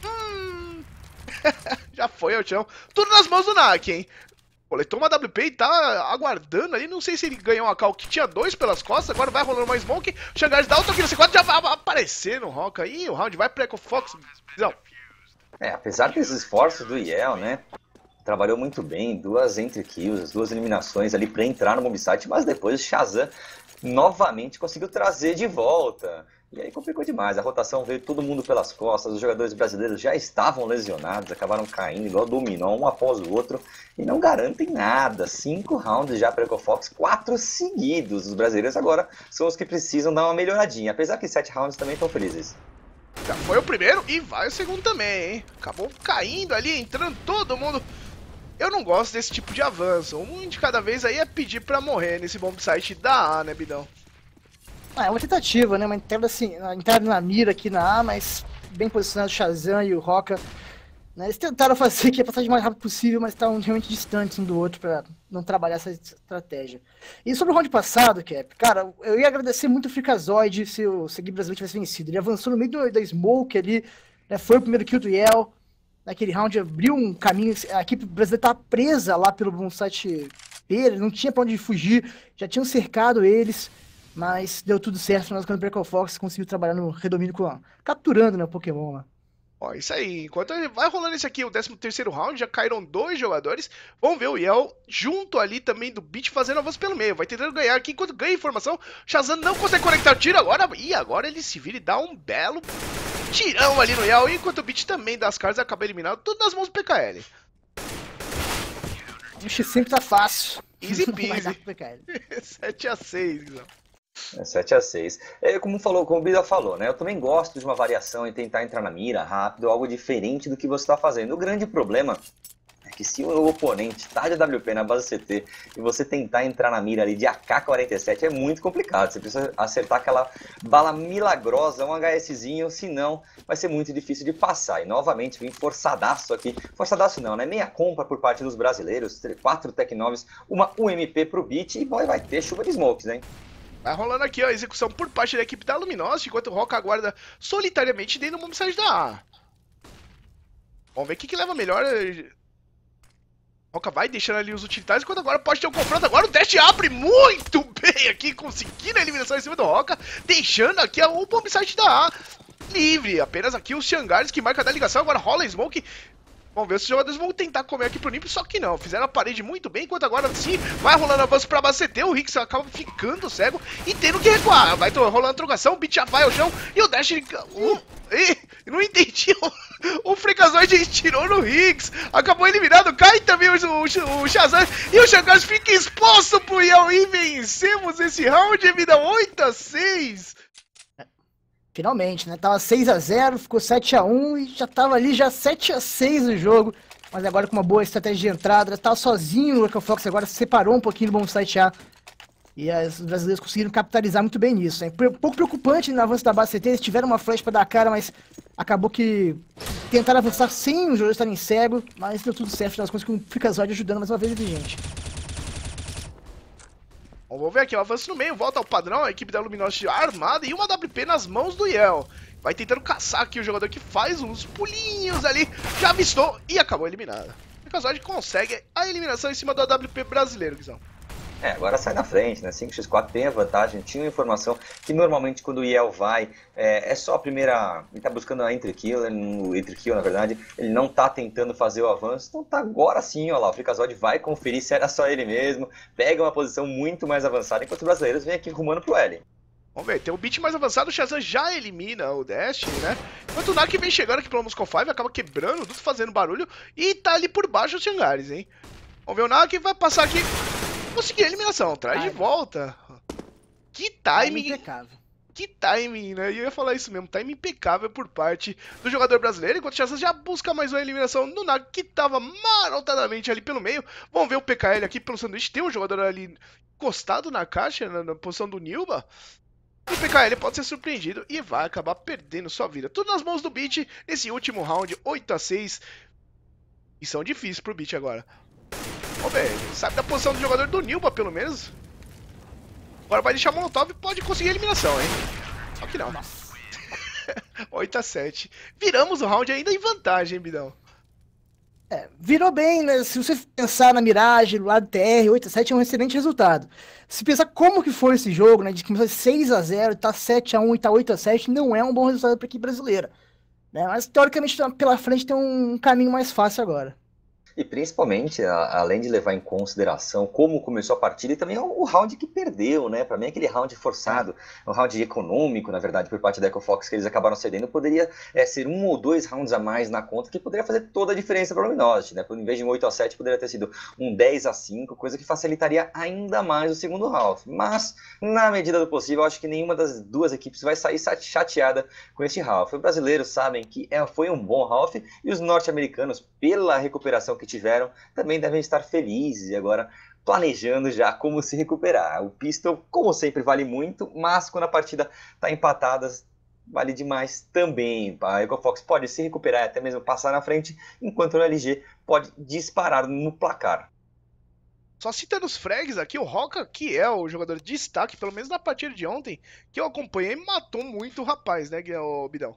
já foi ao chão. Tudo nas mãos do Nak, hein? Coletou uma WP e tá aguardando ali. Não sei se ele ganhou uma call que tinha 2 pelas costas. Agora vai rolando mais Smoke. O Xangars dá outro aqui no C4, já vai aparecer no Roca. E o round vai pro Echo Fox. Não. Apesar desses esforços do Yel, né? Trabalhou muito bem, 2 entry kills, 2 eliminações ali pra entrar no Mobbsite, mas depois o Shazam novamente conseguiu trazer de volta. E aí complicou demais, a rotação veio todo mundo pelas costas, os jogadores brasileiros já estavam lesionados, acabaram caindo igual dominó, um após o outro, e não garantem nada. 5 rounds já para o Echo Fox, 4 seguidos. Os brasileiros agora são os que precisam dar uma melhoradinha, apesar que 7 rounds também estão felizes. Já foi o primeiro e vai o segundo também, hein? Acabou caindo ali, entrando todo mundo. Eu não gosto desse tipo de avanço. Um de cada vez aí é pedir pra morrer nesse Bombsite da A, né, Bidão? É uma tentativa, né? Uma entrada assim, entrada na mira aqui na A, mas bem posicionado o Shazam e o Roca Né? Eles tentaram fazer que a passagem mais rápida possível, mas estavam realmente distantes um do outro para não trabalhar essa estratégia. E sobre o round passado, Cap, cara, eu ia agradecer muito o Freakazoid se o Segui brasileiro tivesse vencido. Ele avançou no meio da Smoke ali, né, foi o primeiro kill do Yel. Naquele round abriu um caminho, a equipe brasileira estava presa lá pelo bombsite B, não tinha para onde fugir, já tinham cercado eles, mas deu tudo certo. Nós, quando o Breakout Fox conseguiu trabalhar no redomínio capturando, né, o Pokémon lá. Ó, isso aí. Enquanto vai rolando esse aqui, o 13º round, já caíram 2 jogadores. Vamos ver o Yel junto ali também do Beat fazendo avanço pelo meio. Vai tentando ganhar aqui. Enquanto ganha informação, Shazam não consegue conectar o tiro agora. E agora ele se vira e dá um belo tirão ali no Yel. Enquanto o Beat também dá as cartas e acaba eliminado. Tudo nas mãos do PKL. Ixi, sempre tá fácil. Easy peasy. 7-6, Guizão. 7-6. Como o Bida falou, né? Eu também gosto de uma variação e tentar entrar na mira rápido, algo diferente do que você está fazendo. O grande problema é que se o oponente tá de AWP na base CT e você tentar entrar na mira ali de AK-47 é muito complicado. Você precisa acertar aquela bala milagrosa, um HSzinho, senão vai ser muito difícil de passar. E novamente vem forçadaço aqui. Forçadaço não, né? Meia compra por parte dos brasileiros, 4 Tec 9s, uma UMP pro Beat e vai ter chuva de smokes, hein? Vai rolando aqui, ó, a execução por parte da equipe da Luminosity, enquanto o Rock aguarda solitariamente dentro do mensagem da A. Vamos ver o que leva melhor. Roca vai deixando ali os utilitários, enquanto agora pode ter um confronto. Agora o Dash abre muito bem aqui, conseguindo a eliminação em cima do Roca, deixando aqui o bombsite da A livre. Apenas aqui os Xangares que marca da ligação, agora rola Smoke. Vamos ver se os jogadores vão tentar comer aqui pro Nimp, só que não. Fizeram a parede muito bem, enquanto agora sim vai rolando avanço pra base CT. O Rix acaba ficando cego e tendo que recuar. Vai rolando a trocação, o Beat já vai ao chão e o Dash... não entendi. O Freakazoid tirou no Rix. Acabou eliminado. Cai também o Shazam. E o Shanghai fica exposto pro Yel. E vencemos esse round, vida 8-6. Finalmente, né? Tava 6-0, ficou 7-1 e já tava ali já 7-6 o jogo. Mas agora com uma boa estratégia de entrada, tava sozinho o Local Fox, agora se separou um pouquinho do bombsite A. E os brasileiros conseguiram capitalizar muito bem nisso. É um pouco preocupante no avanço da base CT, eles tiveram uma flash pra dar a cara, mas acabou que tentaram avançar sem os jogadores estarem cegos, mas deu tudo certo, nós conseguimos com o Freakazoid ajudando mais uma vez a gente. Vamos ver aqui, o avanço no meio, volta ao padrão, a equipe da Luminosity armada e uma WP nas mãos do Yel. Vai tentando caçar aqui o jogador que faz uns pulinhos ali, já avistou e acabou eliminado. O Freakazoid consegue a eliminação em cima do AWP brasileiro, Guizão. Agora sai na frente, né? 5x4 tem a vantagem. Tinha uma informação que normalmente quando o Yel vai, é só a primeira... Ele tá buscando a entry kill, na verdade. Ele não tá tentando fazer o avanço. Então tá agora sim, ó lá. O Freakazoid vai conferir se era só ele mesmo. Pega uma posição muito mais avançada, enquanto os brasileiros vêm aqui rumando pro L. Vamos ver, tem o beat mais avançado, o Shazam já elimina o Dash, né? Enquanto o Naki vem chegando aqui pelo Moscow 5, acaba quebrando, tudo fazendo barulho. E tá ali por baixo os Xangares, hein? Vamos ver, o Naki vai passar aqui... Conseguir a eliminação, traz de volta. Que timing. Impecável. Que timing, né? E eu ia falar isso mesmo, timing impecável por parte do jogador brasileiro, enquanto o Shazam já busca mais uma eliminação no Nag, que tava marotadamente ali pelo meio. Vamos ver o PKL aqui pelo sanduíche, tem um jogador ali encostado na caixa, na posição do Nilba. E o PKL pode ser surpreendido e vai acabar perdendo sua vida. Tudo nas mãos do Beat nesse último round, 8-6. Missão difícil pro Beat agora. Vamos ver, sabe da posição do jogador do Nilba, pelo menos. Agora vai deixar Molotov e pode conseguir a eliminação, hein? Só que não. 8-7. Viramos o round ainda em vantagem, hein, Bidão? Virou bem, né? Se você pensar na Mirage, do lado TR, 8-7 é um excelente resultado. Se pensar como que foi esse jogo, né? De que começou 6-0, tá 7-1 e tá 8-7, não é um bom resultado pra equipe brasileira. Né? Mas, teoricamente, pela frente tem um caminho mais fácil agora. E principalmente, além de levar em consideração como começou a partida, e também o round que perdeu, né? Para mim, aquele round forçado, um round econômico, na verdade, por parte da Echo Fox, que eles acabaram cedendo, poderia ser 1 ou 2 rounds a mais na conta, que poderia fazer toda a diferença para o Luminosity, né? Em vez de um 8-7, poderia ter sido um 10-5, coisa que facilitaria ainda mais o segundo round. Mas, na medida do possível, eu acho que nenhuma das duas equipes vai sair chateada com este round. Os brasileiros sabem que foi um bom round, e os norte-americanos, pela recuperação que tiveram, também devem estar felizes e agora planejando já como se recuperar. O Pistol, como sempre, vale muito, mas quando a partida está empatada, vale demais também. A EcoFox pode se recuperar e até mesmo passar na frente, enquanto o LG pode disparar no placar. Só citando os frags aqui, o Roca, que é o jogador de destaque, pelo menos na partida de ontem, que eu acompanhei, matou muito o rapaz, né, o Bidão?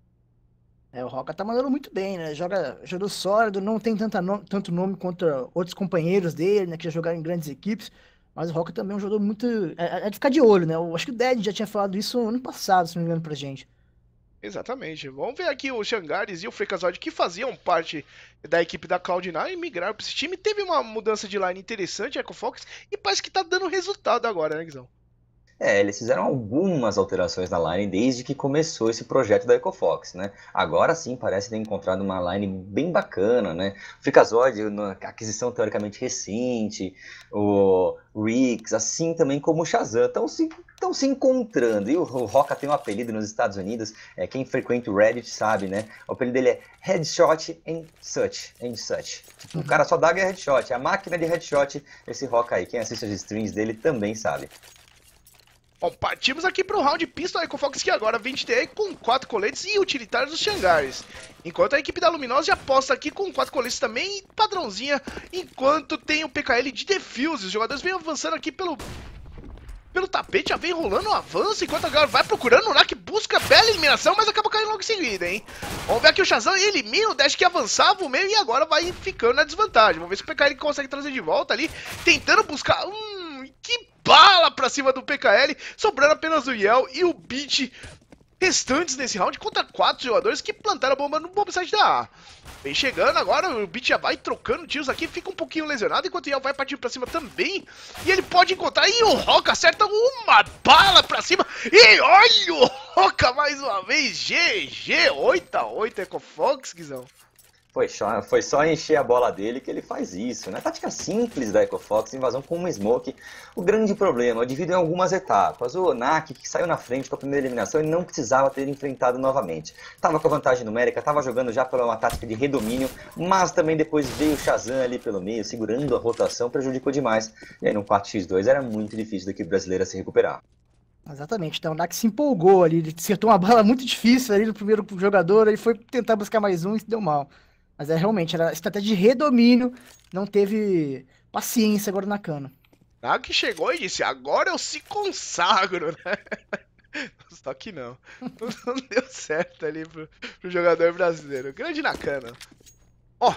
O Roca tá mandando muito bem, né? Jogador sólido, não tem tanto nome contra outros companheiros dele, né? Que já jogaram em grandes equipes. Mas o Roca também é um jogador muito. É de ficar de olho, né? Eu acho que o Ded já tinha falado isso ano passado, se não me engano, pra gente. Exatamente. Vamos ver aqui o Xangares e o Freakazoid, que faziam parte da equipe da Cloud9, migraram para esse time. Teve uma mudança de line interessante, a EcoFox, e parece que tá dando resultado agora, né, Guizão? Eles fizeram algumas alterações na line desde que começou esse projeto da EcoFox, né? Agora sim parece ter encontrado uma line bem bacana, né? O Freakazoid, aquisição teoricamente recente, o Rix, assim também como o Shazam, estão se encontrando. E o Roca tem um apelido nos Estados Unidos, quem frequenta o Reddit sabe, né? O apelido dele é Headshot and Such. Tipo, o cara só dá headshot, é a máquina de headshot, esse Roca aí. Quem assiste as streams dele também sabe. Bom, partimos aqui para o round pistol EcoFox, que agora vem de TE com 4 coletes e utilitários dos Xangares. Enquanto a equipe da Luminosa já aposta aqui com 4 coletes também, padrãozinha, enquanto tem o PKL de defuse. Os jogadores vêm avançando aqui pelo tapete, já vem rolando o avanço, enquanto a galera vai procurando o Nak, busca a bela eliminação, mas acaba caindo logo em seguida, hein? Vamos ver aqui o Shazam elimina o Dash que avançava o meio e agora vai ficando na desvantagem. Vamos ver se o PKL consegue trazer de volta ali, tentando buscar... que bala pra cima do PKL, sobrando apenas o Yel e o Beat restantes nesse round contra 4 jogadores que plantaram a bomba no bombsite da A. Vem chegando agora, o Beat já vai trocando tiros aqui, fica um pouquinho lesionado, enquanto o Yel vai partir pra cima também. E ele pode encontrar, e o Roca acerta uma bala pra cima. E olha o Roca mais uma vez, GG, 8-8 EcoFox, Guizão. Foi só encher a bola dele que ele faz isso, né? Tática simples da EcoFox, invasão com uma smoke. O grande problema, eu divido em algumas etapas. O Nak, que saiu na frente com a primeira eliminação, ele não precisava ter enfrentado novamente. Tava com a vantagem numérica, tava jogando já pela uma tática de redomínio, mas também depois veio o Shazam ali pelo meio, segurando a rotação, prejudicou demais. E aí no 4x2 era muito difícil da equipe brasileira se recuperar. Exatamente, então o Nak se empolgou ali, ele acertou uma bala muito difícil ali no primeiro jogador, ele foi tentar buscar mais um e se deu mal. Mas realmente, era estratégia de redomínio, não teve paciência agora na cana. Nak chegou e disse, agora eu se consagro, né? Só que não. Não deu certo ali pro jogador brasileiro. Grande Nakana. Ó,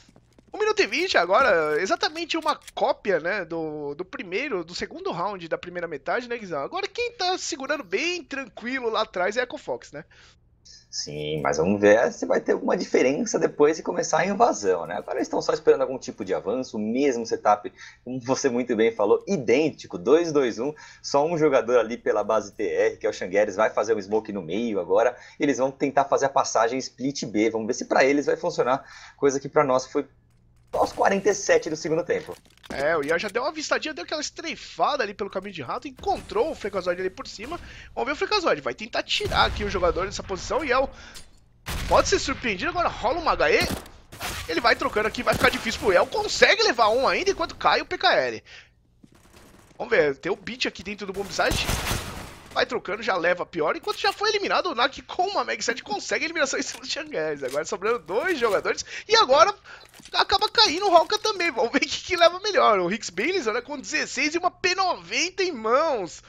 1 minuto e 20 agora, exatamente uma cópia, né, do segundo round da primeira metade, né, Guizão? Agora quem tá segurando bem tranquilo lá atrás é a EcoFox, né? Sim, mas vamos ver se vai ter alguma diferença depois de começar a invasão, né? Agora eles estão só esperando algum tipo de avanço, o mesmo setup, como você muito bem falou, idêntico, 2-2-1, só um jogador ali pela base TR, que é o Xangares, vai fazer um smoke no meio agora, eles vão tentar fazer a passagem split B, vamos ver se para eles vai funcionar, coisa que para nós foi aos 47 do segundo tempo. O Ian já deu uma vistadinha, deu aquela estreifada ali pelo caminho de rato, encontrou o Freakazoid ali por cima. Vamos ver o Freakazoid, vai tentar tirar aqui o jogador dessa posição. E pode ser surpreendido, agora rola uma HE. Ele vai trocando aqui, vai ficar difícil pro El. Consegue levar um ainda enquanto cai o PKL. Vamos ver, tem o Beat aqui dentro do bombsite. Vai trocando, já leva a pior. Enquanto já foi eliminado, o Nak com uma Mag 7 consegue a eliminação em cima do Xangares. Agora sobrando 2 jogadores. E agora acaba caindo o Roca também. Vamos ver que leva melhor. O Rix Bailey, olha, com 16 e uma P90 em mãos.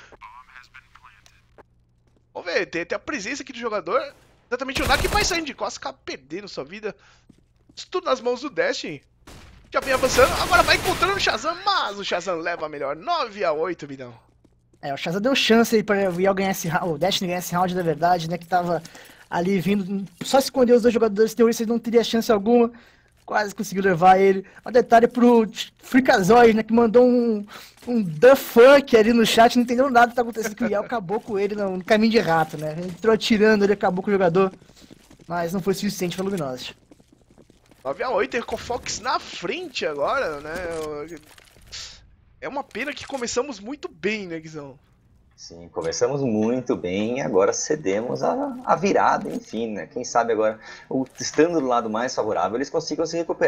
Vamos ver, tem a presença aqui do jogador. Exatamente o Nak vai saindo de costas, acaba perdendo sua vida. Isso tudo nas mãos do Dash. Já vem avançando, agora vai encontrando o Shazam, mas o Shazam leva melhor. 9-8, Bidão. O Shazam deu chance aí pra o Yel ganhar esse round, o Destiny ganhar esse round da verdade, né, que tava ali vindo, só esconder os dois jogadores, teoria ele não teria chance alguma, quase conseguiu levar ele. Um detalhe pro Freakazoid, né, que mandou um the fuck ali no chat, não entendeu nada do que tá acontecendo, que o Yel acabou com ele no caminho de rato, né, ele entrou atirando, ele acabou com o jogador, mas não foi suficiente pra Luminosity. 9-8, EcoFox na frente agora, né? É uma pena que começamos muito bem, né, Guizão? Sim, começamos muito bem e agora cedemos a virada, enfim, né? Quem sabe agora, estando do lado mais favorável, eles consigam se recuperar.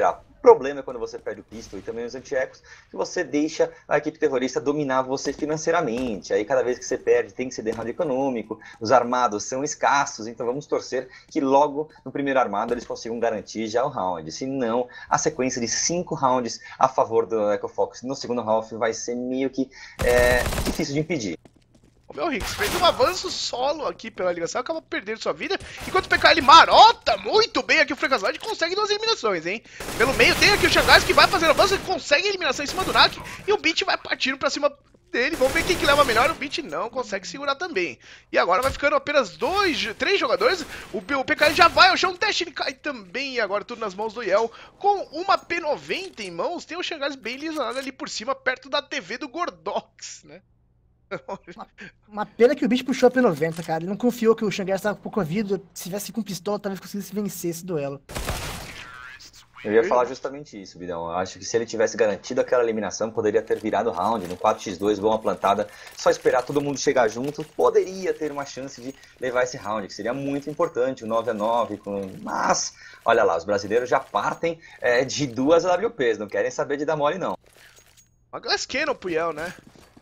problema é quando você perde o pistol e também os anti-ecos, que você deixa a equipe terrorista dominar você financeiramente. Aí cada vez que você perde tem que ser derrame econômico, os armados são escassos, então vamos torcer que logo no primeiro armado eles consigam garantir já o round. Se não, a sequência de 5 rounds a favor do Echo Fox no segundo half vai ser meio que difícil de impedir. O meu Hicks fez um avanço solo aqui pela ligação, acaba perdendo sua vida, enquanto o PK ele marota muito bem aqui o Freakazoid consegue 2 eliminações, hein? Pelo meio tem aqui o Shanghais que vai fazendo avanço, ele consegue a eliminação em cima do Nak, e o Beat vai partindo pra cima dele, vamos ver quem que leva melhor, o Beat não consegue segurar também. E agora vai ficando apenas 3 jogadores, o PK já vai ao chão, o Dash ele cai também, e agora tudo nas mãos do Yel, com uma P90 em mãos, tem o Shanghais bem lesionado ali por cima, perto da TV do Gordox, né? Uma pena que o bicho puxou a P90, cara. Ele não confiou que o Shanghai estava com pouca vida. Se tivesse com pistola, talvez conseguisse vencer esse duelo. Eu ia falar justamente isso, Bidão. Eu acho que se ele tivesse garantido aquela eliminação, poderia ter virado o round no 4x2, boa plantada. Só esperar todo mundo chegar junto, poderia ter uma chance de levar esse round, que seria muito importante, o 9x9. Mas, olha lá, os brasileiros já partem de 2 AWPs, não querem saber de dar mole, não. Uma Glass Cannon pro Yel, né?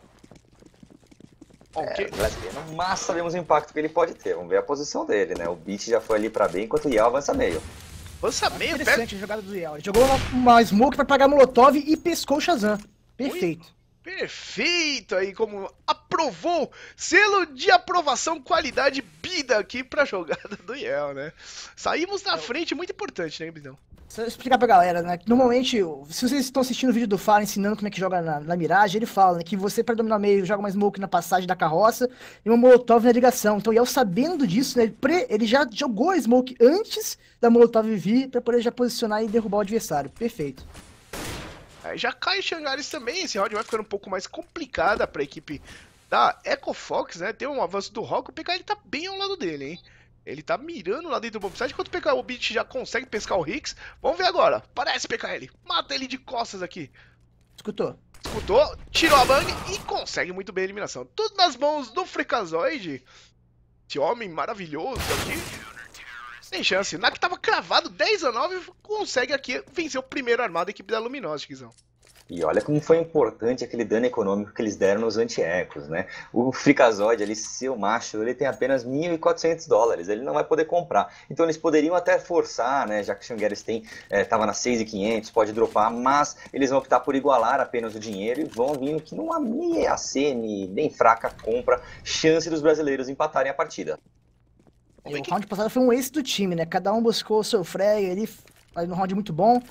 Mas sabemos o impacto que ele pode ter. Vamos ver a posição dele, né? O Beat já foi ali pra B, enquanto o Yel avança meio. Avança meio, interessante a jogada do Yel. Ele jogou uma smoke pra pagar Molotov e pescou o Shazam. Perfeito. Perfeito aí, como aprovou. Selo de aprovação, qualidade, bida aqui pra jogada do Yel, né? Saímos na frente, muito importante, né, Bidão? Só explicar pra galera, né? Normalmente, se vocês estão assistindo o vídeo do Fala ensinando como é que joga na Mirage, ele fala, né, que você, pra dominar o meio, joga uma smoke na passagem da carroça e uma molotov na ligação. Então, o Yel, sabendo disso, né, ele já jogou a smoke antes da molotov vir pra poder já posicionar e derrubar o adversário. Perfeito. Aí já cai o Shanghais também, esse round vai ficando um pouco mais complicada pra equipe da Echo Fox, né? Tem um avanço do Rock, o PK ele tá bem ao lado dele, hein? Ele tá mirando lá dentro do bombsite, enquanto o Beat já consegue pescar o Hicks. Vamos ver agora. Parece PKL. Mata ele de costas aqui. Escutou, tirou a bang e consegue muito bem a eliminação. Tudo nas mãos do Freakazoid. Esse homem maravilhoso aqui. Sem chance. Nak tava cravado 10-9 consegue aqui vencer o primeiro armado da equipe da Luminosity, Guizão. E olha como foi importante aquele dano econômico que eles deram nos anti-ecos, né? O Freakazoid ali, seu macho, ele tem apenas $1.400, ele não vai poder comprar. Então eles poderiam até forçar, né? Já que o Shanghais tava na 6.500, pode dropar, mas eles vão optar por igualar apenas o dinheiro e vão vir que numa meia CN bem fraca compra, chance dos brasileiros empatarem a partida. O round passado foi um ace do time, né? Cada um buscou o seu frag ali, no round muito bom.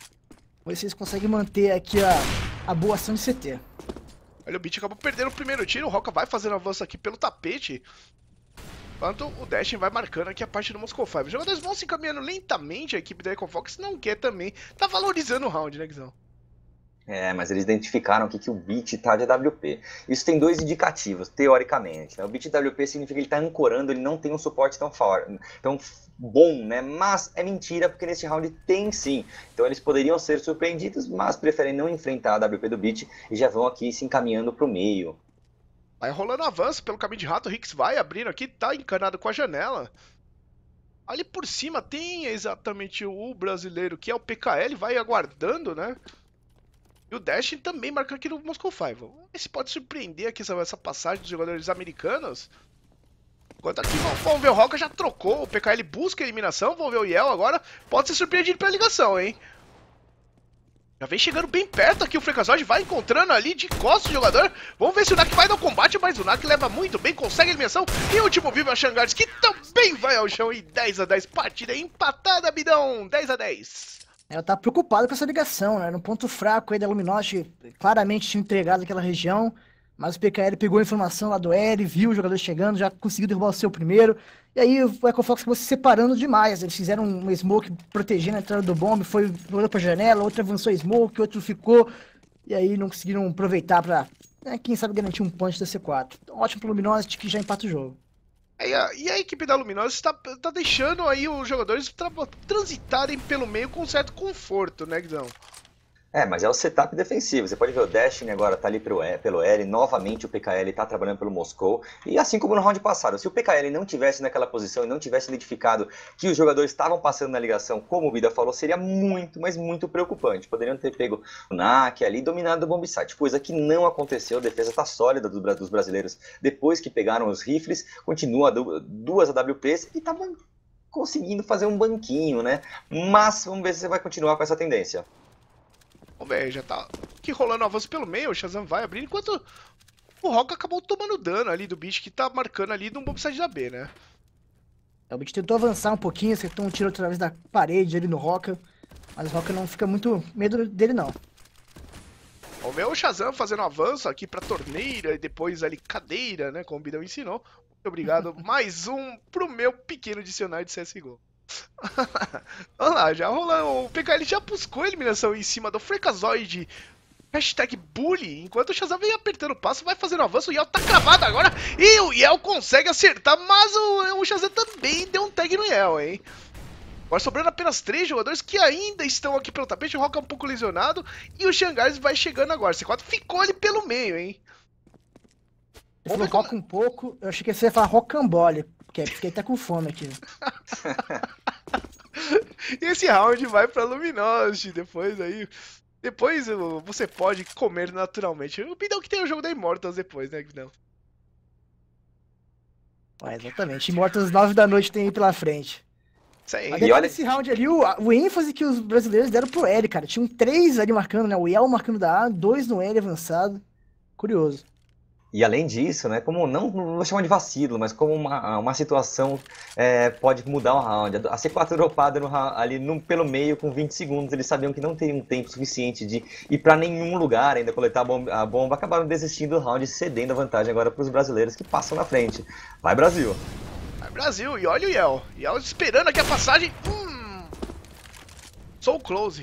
Vocês conseguem manter aqui a boa ação de CT. Olha, o Beat acabou perdendo o primeiro tiro, o Roca vai fazendo avanço aqui pelo tapete. Enquanto o Dash vai marcando aqui a parte do Moscow 5. Os jogadores vão se encaminhando lentamente, a equipe da Echo Fox não quer também. Tá valorizando o round, né, Guizão? Mas eles identificaram aqui que o Beat tá de AWP. Isso tem 2 indicativos, teoricamente. Né? O Beat de AWP significa que ele tá ancorando, ele não tem um suporte tão bom, né? Mas é mentira, porque nesse round tem sim. Então eles poderiam ser surpreendidos, mas preferem não enfrentar a AWP do Beat e já vão aqui se encaminhando pro meio. Vai rolando avanço pelo caminho de rato, o Hicks vai abrindo aqui, tá encanado com a janela. Ali por cima tem exatamente o brasileiro, que é o PKL, vai aguardando, né? E o Dash também marcando aqui no Moscow 5. Vamos ver se pode surpreender aqui essa passagem dos jogadores americanos. Enquanto aqui, vamos ver, o Roca já trocou, o PKL busca a eliminação, vamos ver o Yel agora. Pode ser surpreendido pela ligação, hein? Já vem chegando bem perto aqui o Freakazoid, vai encontrando ali de costas o jogador. Vamos ver se o Nak vai dar o combate, mas o Nak leva muito bem, consegue a eliminação. E o último vivo é o Shanghais, que também vai ao chão e 10-10, partida empatada, Bidão, 10-10. Ela tá preocupada com essa ligação, né? No ponto fraco aí da Luminosity, claramente tinha entregado aquela região, mas o PKL pegou a informação lá do L, viu o jogador chegando, já conseguiu derrubar o seu primeiro, e aí o Echo Fox acabou se separando demais. Eles fizeram uma smoke protegendo a entrada do bomb, foi olhou pra janela, outro avançou a smoke, outro ficou, e aí não conseguiram aproveitar pra, quem sabe, garantir um punch da C4. Então, ótimo pro Luminosity que já empata o jogo. E a equipe da Luminosity tá deixando aí os jogadores transitarem pelo meio com certo conforto, né, Guizão? Mas é o setup defensivo. Você pode ver o Destiny agora tá ali pelo L, novamente o PKL tá trabalhando pelo Moscou. E assim como no round passado, se o PKL não tivesse naquela posição e não tivesse identificado que os jogadores estavam passando na ligação, como o Vida falou, seria muito, mas muito preocupante. Poderiam ter pego o NAC ali e dominado o bombsite, coisa que não aconteceu. A defesa tá sólida dos brasileiros depois que pegaram os rifles, continua duas AWPs e estavam conseguindo fazer um banquinho, né? Mas vamos ver se você vai continuar com essa tendência. Vamos ver, já tá aqui rolando avanço pelo meio, o Shazam vai abrindo, enquanto o Rock acabou tomando dano ali do bicho que tá marcando ali no bombsite da B, né? O bicho tentou avançar um pouquinho, acertou um tiro através da parede ali no Roca, mas o Roca não fica muito medo dele não. Vamos ver o Shazam fazendo avanço aqui pra torneira e depois ali cadeira, né, como o Bidão ensinou. Muito obrigado, mais um pro meu pequeno dicionário de CSGO. Olha lá, já rolou. O PKL já buscou a eliminação em cima do Freakazoid. Hashtag bully. Enquanto o Shazam vem apertando o passo, vai fazendo avanço. O Yel tá cravado agora. E o Yel consegue acertar. Mas o Shazam também deu um tag no Yel, hein? Agora sobrando apenas 3 jogadores que ainda estão aqui pelo tapete. O Rock é um pouco lesionado. E o Shanghai vai chegando agora. C4 ficou ali pelo meio, hein? Você falou Rock um pouco. Eu achei que você ia falar Rocambole. Porque fiquei até com fome aqui. E esse round vai pra Luminosity. Depois você pode comer naturalmente. O Bidão que tem o jogo da Immortals depois, né, Bidão? Exatamente. Immortals 9 da noite tem aí pela frente. Isso aí. Mas olha esse round ali, o ênfase que os brasileiros deram pro L, cara. Tinham 3 ali marcando, né? O Yel marcando da A, 2 no L avançado. Curioso. E além disso, né, como não vou chamar de vacilo, mas como uma situação pode mudar o round. A C4 dropada ali pelo meio com 20 segundos, eles sabiam que não teriam tempo suficiente de ir para nenhum lugar, ainda coletar a bomba, acabaram desistindo do round, cedendo a vantagem agora para os brasileiros que passam na frente. Vai Brasil! Vai Brasil, e olha o Yel. Yel esperando aqui a passagem. So close.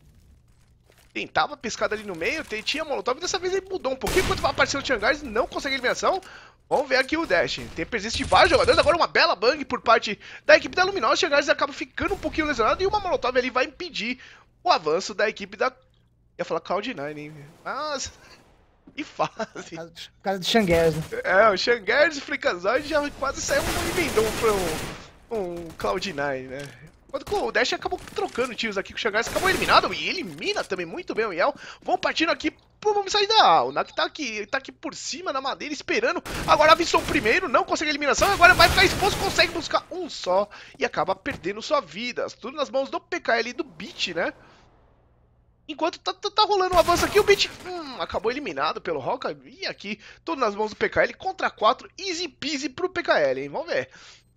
Tentava pescada ali no meio, tinha molotov, dessa vez ele mudou um pouquinho, enquanto vai aparecendo o Shanghai, não consegue eliminação. Vamos ver aqui o Dash, tem presença de vários jogadores, agora uma bela bang por parte da equipe da Luminosity. O Shanghai acaba ficando um pouquinho lesionado e uma molotov ali vai impedir o avanço da equipe da... ia falar Cloud9, hein? Mas... e fase. Por causa do Shanghai, né? O Shanghai e o Freakazoid já quase saiu um emendão pra um Cloud9, né? Enquanto o Dash acabou trocando tiros aqui com o Shanghai, acabou eliminado e elimina também muito bem o Yel. Vão partindo aqui pro vamos sair da A. O Nak tá aqui por cima na madeira esperando. Agora avisou o primeiro, não consegue a eliminação. Agora vai ficar exposto, consegue buscar um só e acaba perdendo sua vida. Tudo nas mãos do PKL e do Beat, né? Enquanto tá rolando um avanço aqui, o Beat acabou eliminado pelo Roca. E aqui, tudo nas mãos do PKL contra 4. Easy peasy pro PKL, hein? Vamos ver.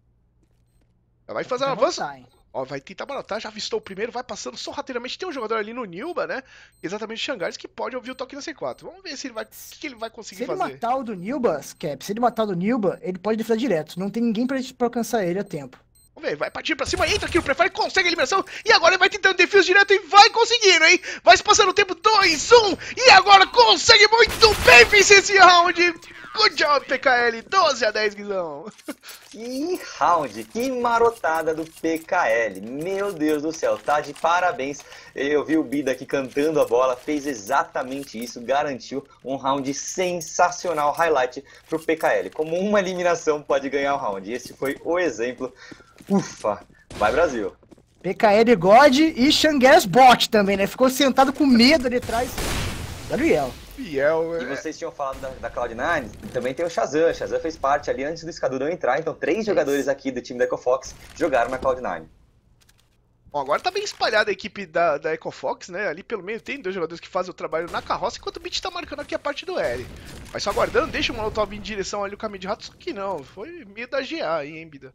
Vai fazer um avanço. Ó, vai tentar baratar, já avistou o primeiro, vai passando sorrateiramente. Tem um jogador ali no Nilba, né? Exatamente o Shanghai, que pode ouvir o toque da C4. Vamos ver se ele vai, o que ele vai conseguir fazer. Se ele matar o do Nilba, Cap, se ele matar o do Nilba, ele pode defender direto. Não tem ninguém pra alcançar ele a tempo. Vamos ver, vai partir pra cima, entra aqui o Prefire, consegue a eliminação. E agora ele vai tentando defesa direto e vai conseguindo, hein? Vai se passando o tempo, 2, 1. E agora consegue muito bem vencer esse round. Good job, PKL, 12-10, Guizão. Que round, que marotada do PKL. Meu Deus do céu, tá de parabéns. Eu vi o Bida aqui cantando a bola, fez exatamente isso, garantiu um round sensacional, highlight pro PKL. Como uma eliminação pode ganhar o round. Esse foi o exemplo. Ufa, vai Brasil. PKL God e Shanghai Bot também, né? Ficou sentado com medo ali atrás. Gabriel. E vocês tinham falado da Cloud9, também tem o Shazam. O Shazam fez parte ali antes do Escadurão entrar, então 3 jogadores aqui do time da EcoFox jogaram na Cloud9. Bom, agora tá bem espalhada a equipe da EcoFox, né? Ali pelo meio tem 2 jogadores que fazem o trabalho na carroça, enquanto o Beat tá marcando aqui a parte do L. Mas só aguardando, deixa o Molotov em direção ali o caminho de rato, só que não, foi meio da GA aí, hein, Bida?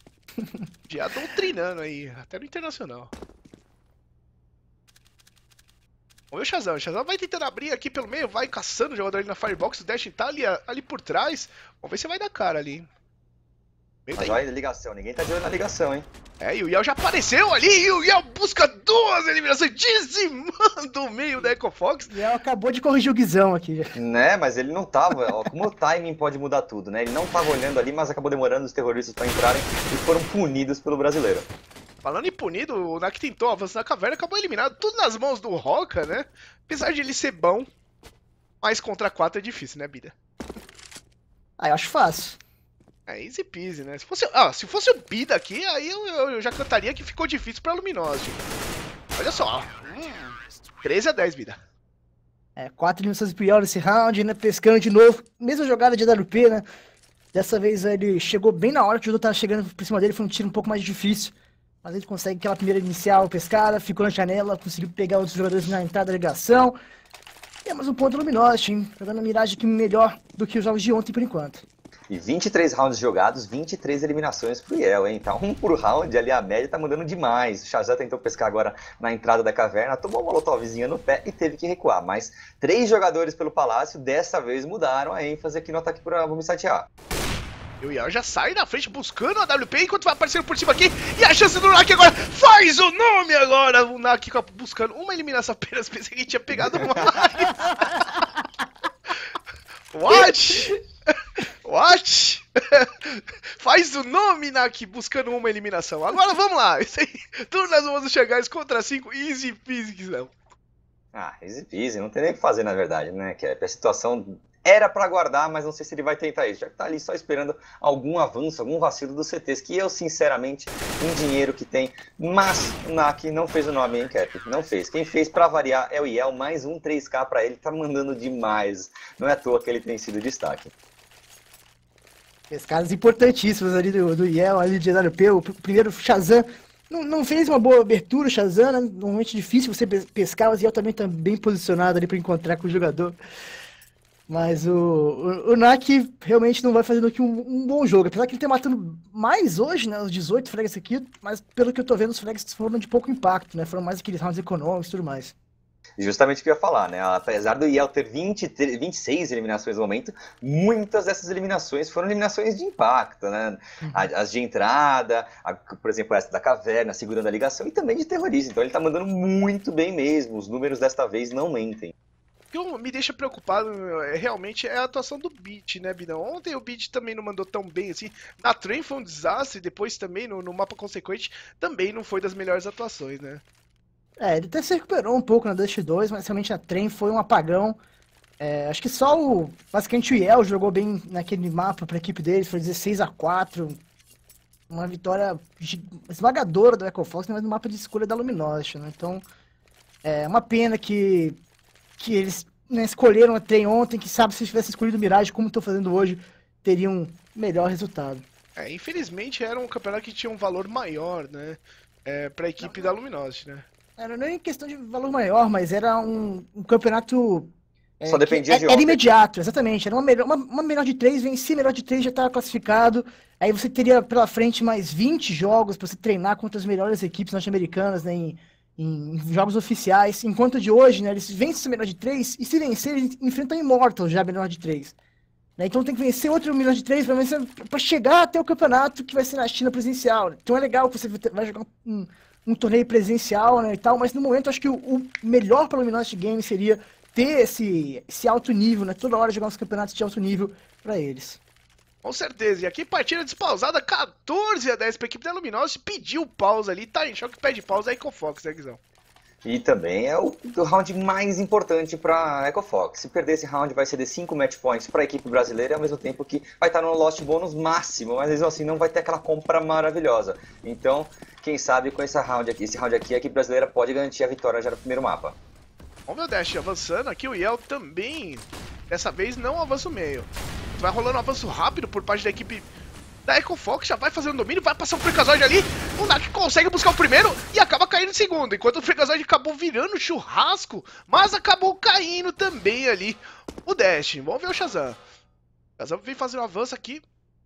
GA doutrinando aí, até no internacional. Vamos ver o Shazam vai tentando abrir aqui pelo meio, vai caçando o jogador ali na Firebox, o Dash tá ali por trás. Vamos ver se vai dar cara ali. Mas olha a ligação, ninguém tá de olho na ligação, hein? E o Yel já apareceu ali, e o Yel busca 2 eliminações, dizimando o meio da EcoFox. O Yel acabou de corrigir o Guizão aqui. Né, mas ele não tava, ó, como o timing pode mudar tudo, né? Ele não tava olhando ali, mas acabou demorando os terroristas pra entrarem e foram punidos pelo brasileiro. Falando em punido, o Nak tentou avançar na caverna, acabou eliminado. Tudo nas mãos do Roca, né? Apesar de ele ser bom, mas contra 4 é difícil, né, Bida? Ah, eu acho fácil. É easy peasy, né? Se fosse o Bida aqui, aí eu já cantaria que ficou difícil pra Luminosity. Olha só. 13-10, Bida. 4 eliminações pior nesse round, né? Pescando de novo. Mesma jogada de AWP, né? Dessa vez ele chegou bem na hora que o Judo tava chegando por cima dele, foi um tiro um pouco mais difícil. Mas ele consegue aquela primeira inicial pescada, ficou na janela, conseguiu pegar outros jogadores na entrada da ligação. E é mais um ponto Luminosity, hein? Tá dando a miragem aqui melhor do que os jogos de ontem por enquanto. E 23 rounds jogados, 23 eliminações pro Yel, hein? Tá um por round, ali a média tá mandando demais. O Shazam tentou pescar agora na entrada da caverna, tomou uma molotovzinha no pé e teve que recuar. Mas 3 jogadores pelo Palácio, dessa vez mudaram a ênfase aqui no ataque pra Vumisatear. E o Yao já sai na frente buscando a WP enquanto vai aparecendo por cima aqui. E a chance do Nak agora faz o nome agora. O Nak buscando uma eliminação apenas. Pensei que tinha pegado mais. What? What? Faz o nome, Nak, buscando uma eliminação. Agora vamos lá. Isso aí. Tudo nós vamos chegar contra 5. Easy peasy, não. Ah, easy peasy. Não tem nem o que fazer, na verdade, né? Que a situação era pra guardar, mas não sei se ele vai tentar isso. Já que tá ali só esperando algum avanço, algum vacilo dos CTs. Que eu, sinceramente, um dinheiro que tem. Mas o Nak não fez o nome, hein, Cap? Não fez. Quem fez pra variar é o Yel. Mais um 3K pra ele. Tá mandando demais. Não é à toa que ele tem sido destaque. Pescadas importantíssimas ali do Yel, ali de AWP. O primeiro Shazam não fez uma boa abertura, o Shazam, né? Normalmente difícil você pescar, mas o Yel também tá bem posicionado ali pra encontrar com o jogador. Mas o Nak realmente não vai fazendo aqui um bom jogo. Apesar que ele tem matando mais hoje, né? Os 18 frags aqui, mas pelo que eu tô vendo, os frags foram de pouco impacto, né? Foram mais aqueles rounds econômicos e tudo mais. Justamente o que eu ia falar, né? Apesar do Yel ter 26 eliminações no momento, muitas dessas eliminações foram eliminações de impacto, né? As de entrada, por exemplo, essa da caverna, segurando a ligação, e também de terrorista. Então ele tá mandando muito bem mesmo. Os números desta vez não mentem. O que me deixa preocupado realmente é a atuação do Beat, né, Bidão? Ontem o Beat também não mandou tão bem assim. Na Train foi um desastre, depois também no mapa consequente também não foi das melhores atuações, né? Ele até se recuperou um pouco na Dust 2, mas realmente a Train foi um apagão. Acho que só basicamente o Yel jogou bem naquele mapa para a equipe deles, foi 16-4. Uma vitória esmagadora do EcoFox, mas no mapa de escolha da Luminosity, né? Então, é uma pena que eles, né, escolheram a Train ontem, que sabe se tivesse escolhido o Mirage como estou fazendo hoje, teriam um melhor resultado. Infelizmente era um campeonato que tinha um valor maior, né? Para a equipe da Luminosity, né? Era nem questão de valor maior, mas era um campeonato. Só dependia de Era imediato, exatamente. Era uma melhor de 3, vencia a melhor de 3, já estava classificado. Aí você teria pela frente mais 20 jogos para você treinar contra as melhores equipes norte-americanas, né, em jogos oficiais. Enquanto de hoje, né, eles vencem a melhor de 3 e se vencer, eles enfrentam a Immortal já a melhor de 3. Né, então tem que vencer outro melhor de 3 para chegar até o campeonato que vai ser na China presencial. Então é legal que você vai jogar um torneio presencial, né, e tal, mas no momento acho que o melhor para o Luminosity Game seria ter esse alto nível, né, toda hora jogar uns campeonatos de alto nível para eles. Com certeza, e aqui partida despausada, 14-10 para a equipe da Luminosity, pediu pausa ali, tá em choque, pede pausa, é EcoFox, né, Guizão? E também é o round mais importante para EcoFox. Se perder esse round vai ceder 5 match points para a equipe brasileira, ao mesmo tempo que vai estar no Lost Bônus máximo, mas mesmo assim não vai ter aquela compra maravilhosa. Então, quem sabe com esse round aqui, a equipe brasileira pode garantir a vitória já no primeiro mapa. Vamos ver o Dash avançando, aqui o Yel também, dessa vez não avança o meio. Vai rolando um avanço rápido por parte da equipe da EcoFox, já vai fazendo domínio, vai passar o Freakazoid ali, o Nak consegue buscar o primeiro e acaba caindo em segundo, enquanto o Freakazoid acabou virando churrasco, mas acabou caindo também ali o Dash. Vamos ver o Shazam. O Shazam vem fazendo um avanço aqui.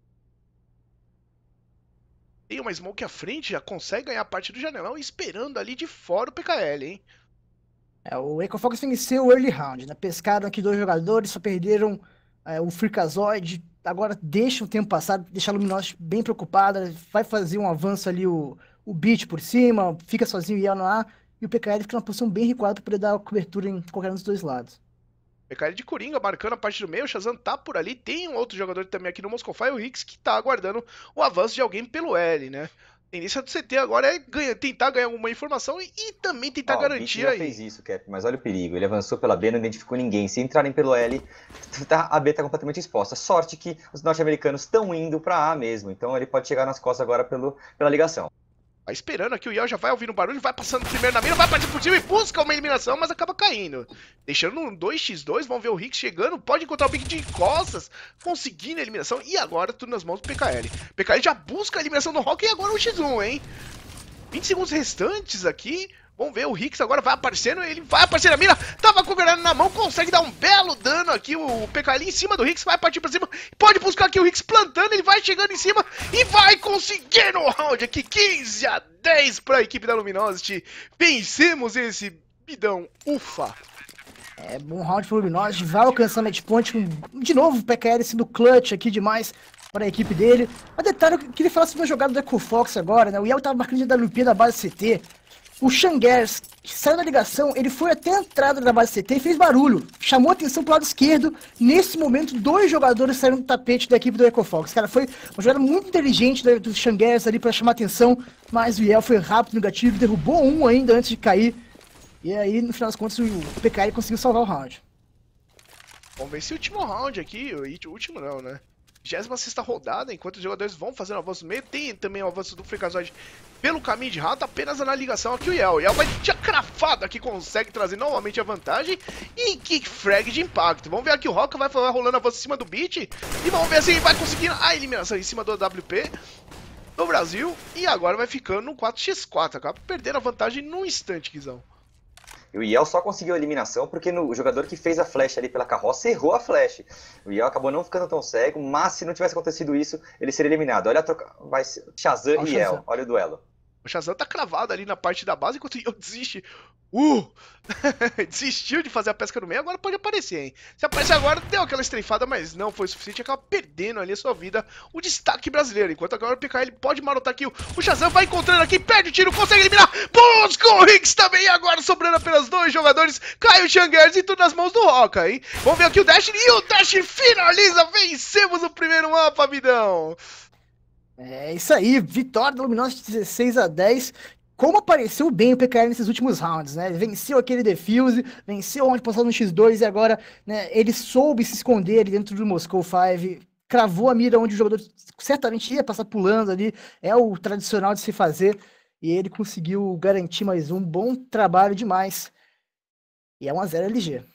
Tem uma smoke à frente, já consegue ganhar parte do janelão, esperando ali de fora o PKL, hein? O EcoFox venceu o early round, né? Pescaram aqui 2 jogadores, só perderam o Freakazoid. Agora deixa o tempo passar, deixa a Luminosity bem preocupada, vai fazer um avanço ali o Beat por cima, fica sozinho o Yel no ar, e o PKL fica numa posição bem recuada para poder dar cobertura em qualquer um dos dois lados. PKL de Coringa marcando a parte do meio, o Shazam tá por ali, tem um outro jogador também aqui no Moscou Fire, o Hicks, que tá aguardando o avanço de alguém pelo L, né? tendência do CT agora é tentar ganhar alguma informação e também tentar garantir já aí. fez isso, Cap, mas olha o perigo. Ele avançou pela B, não identificou ninguém. Se entrarem pelo L, a B tá completamente exposta. Sorte que os norte-americanos estão indo pra A mesmo, então ele pode chegar nas costas agora pela ligação. Vai esperando aqui, o Yel já vai ouvindo o barulho, vai passando primeiro na mira, vai partir por cima e busca uma eliminação, mas acaba caindo. Deixando um 2x2, vamos ver o Rick chegando, pode encontrar o Big de costas, conseguindo a eliminação, e agora tudo nas mãos do PKL. PKL já busca a eliminação do Rock e agora o X1, hein? 20 segundos restantes aqui. Vamos ver, o Rix agora vai aparecendo, ele vai aparecer na mira, tava com o granada na mão, consegue dar um belo dano aqui, o PKL em cima do Rix, vai partir pra cima, pode buscar aqui o Rix plantando, ele vai chegando em cima e vai conseguindo o round aqui, 15-10 pra equipe da Luminosity, vencemos esse bidão, ufa! É, bom round pro Luminosity, vai alcançar match point, de novo o PKL sendo clutch aqui demais para a equipe dele. Mas detalhe, eu queria falar sobre uma jogada do EcoFox agora, né, o Yel tava marcando da WP da base CT, o Xangers, que saiu da ligação, ele foi até a entrada da base CT e fez barulho. Chamou a atenção pro lado esquerdo. Nesse momento, 2 jogadores saíram do tapete da equipe do EcoFox. Cara, foi uma jogada muito inteligente do Xangers ali pra chamar atenção. Mas o Yel foi rápido no gatilho, derrubou um ainda antes de cair. E aí, no final das contas, o PKL conseguiu salvar o round. Vamos ver esse último round aqui, o último não, né? 26ª rodada, enquanto os jogadores vão fazendo o avanço no meio, tem também o avanço do Freakazoid pelo caminho de rato, apenas na ligação aqui o Yel. O Yel vai de crafada que consegue trazer novamente a vantagem e kick frag de impacto. Vamos ver aqui o Rock vai rolando avanço em cima do beat e vamos ver se ele vai conseguindo a eliminação em cima do WP do Brasil e agora vai ficando no 4x4, acaba perdendo a vantagem num instante, Guizão. E o Yel só conseguiu a eliminação porque o jogador que fez a flash ali pela carroça errou a flash. O Yel acabou não ficando tão cego, mas se não tivesse acontecido isso, ele seria eliminado. Olha a troca. Vai ser Shazam e Yel. Olha o duelo. O Shazam tá cravado ali na parte da base enquanto o Yel desiste. Desistiu de fazer a pesca no meio, agora pode aparecer, hein? Se aparecer agora, deu aquela estreifada, mas não foi o suficiente, acaba perdendo ali a sua vida, o destaque brasileiro. Enquanto agora o PKL pode marotar aqui, o Shazam vai encontrando aqui, perde o tiro, consegue eliminar, busca o Riggs também, agora sobrando apenas 2 jogadores, cai o Xangers e tudo nas mãos do Roca, hein? Vamos ver aqui o Dash, e o Dash finaliza, vencemos o primeiro mapa, vidão! É isso aí, vitória do Luminosity 16-10. Como apareceu bem o PKL nesses últimos rounds, né? Venceu aquele defuse, venceu onde passou no X2 e agora, né, ele soube se esconder ali dentro do Moscow 5, cravou a mira onde o jogador certamente ia passar pulando ali, é o tradicional de se fazer, e ele conseguiu garantir mais um bom trabalho demais. E é 1-0 LG.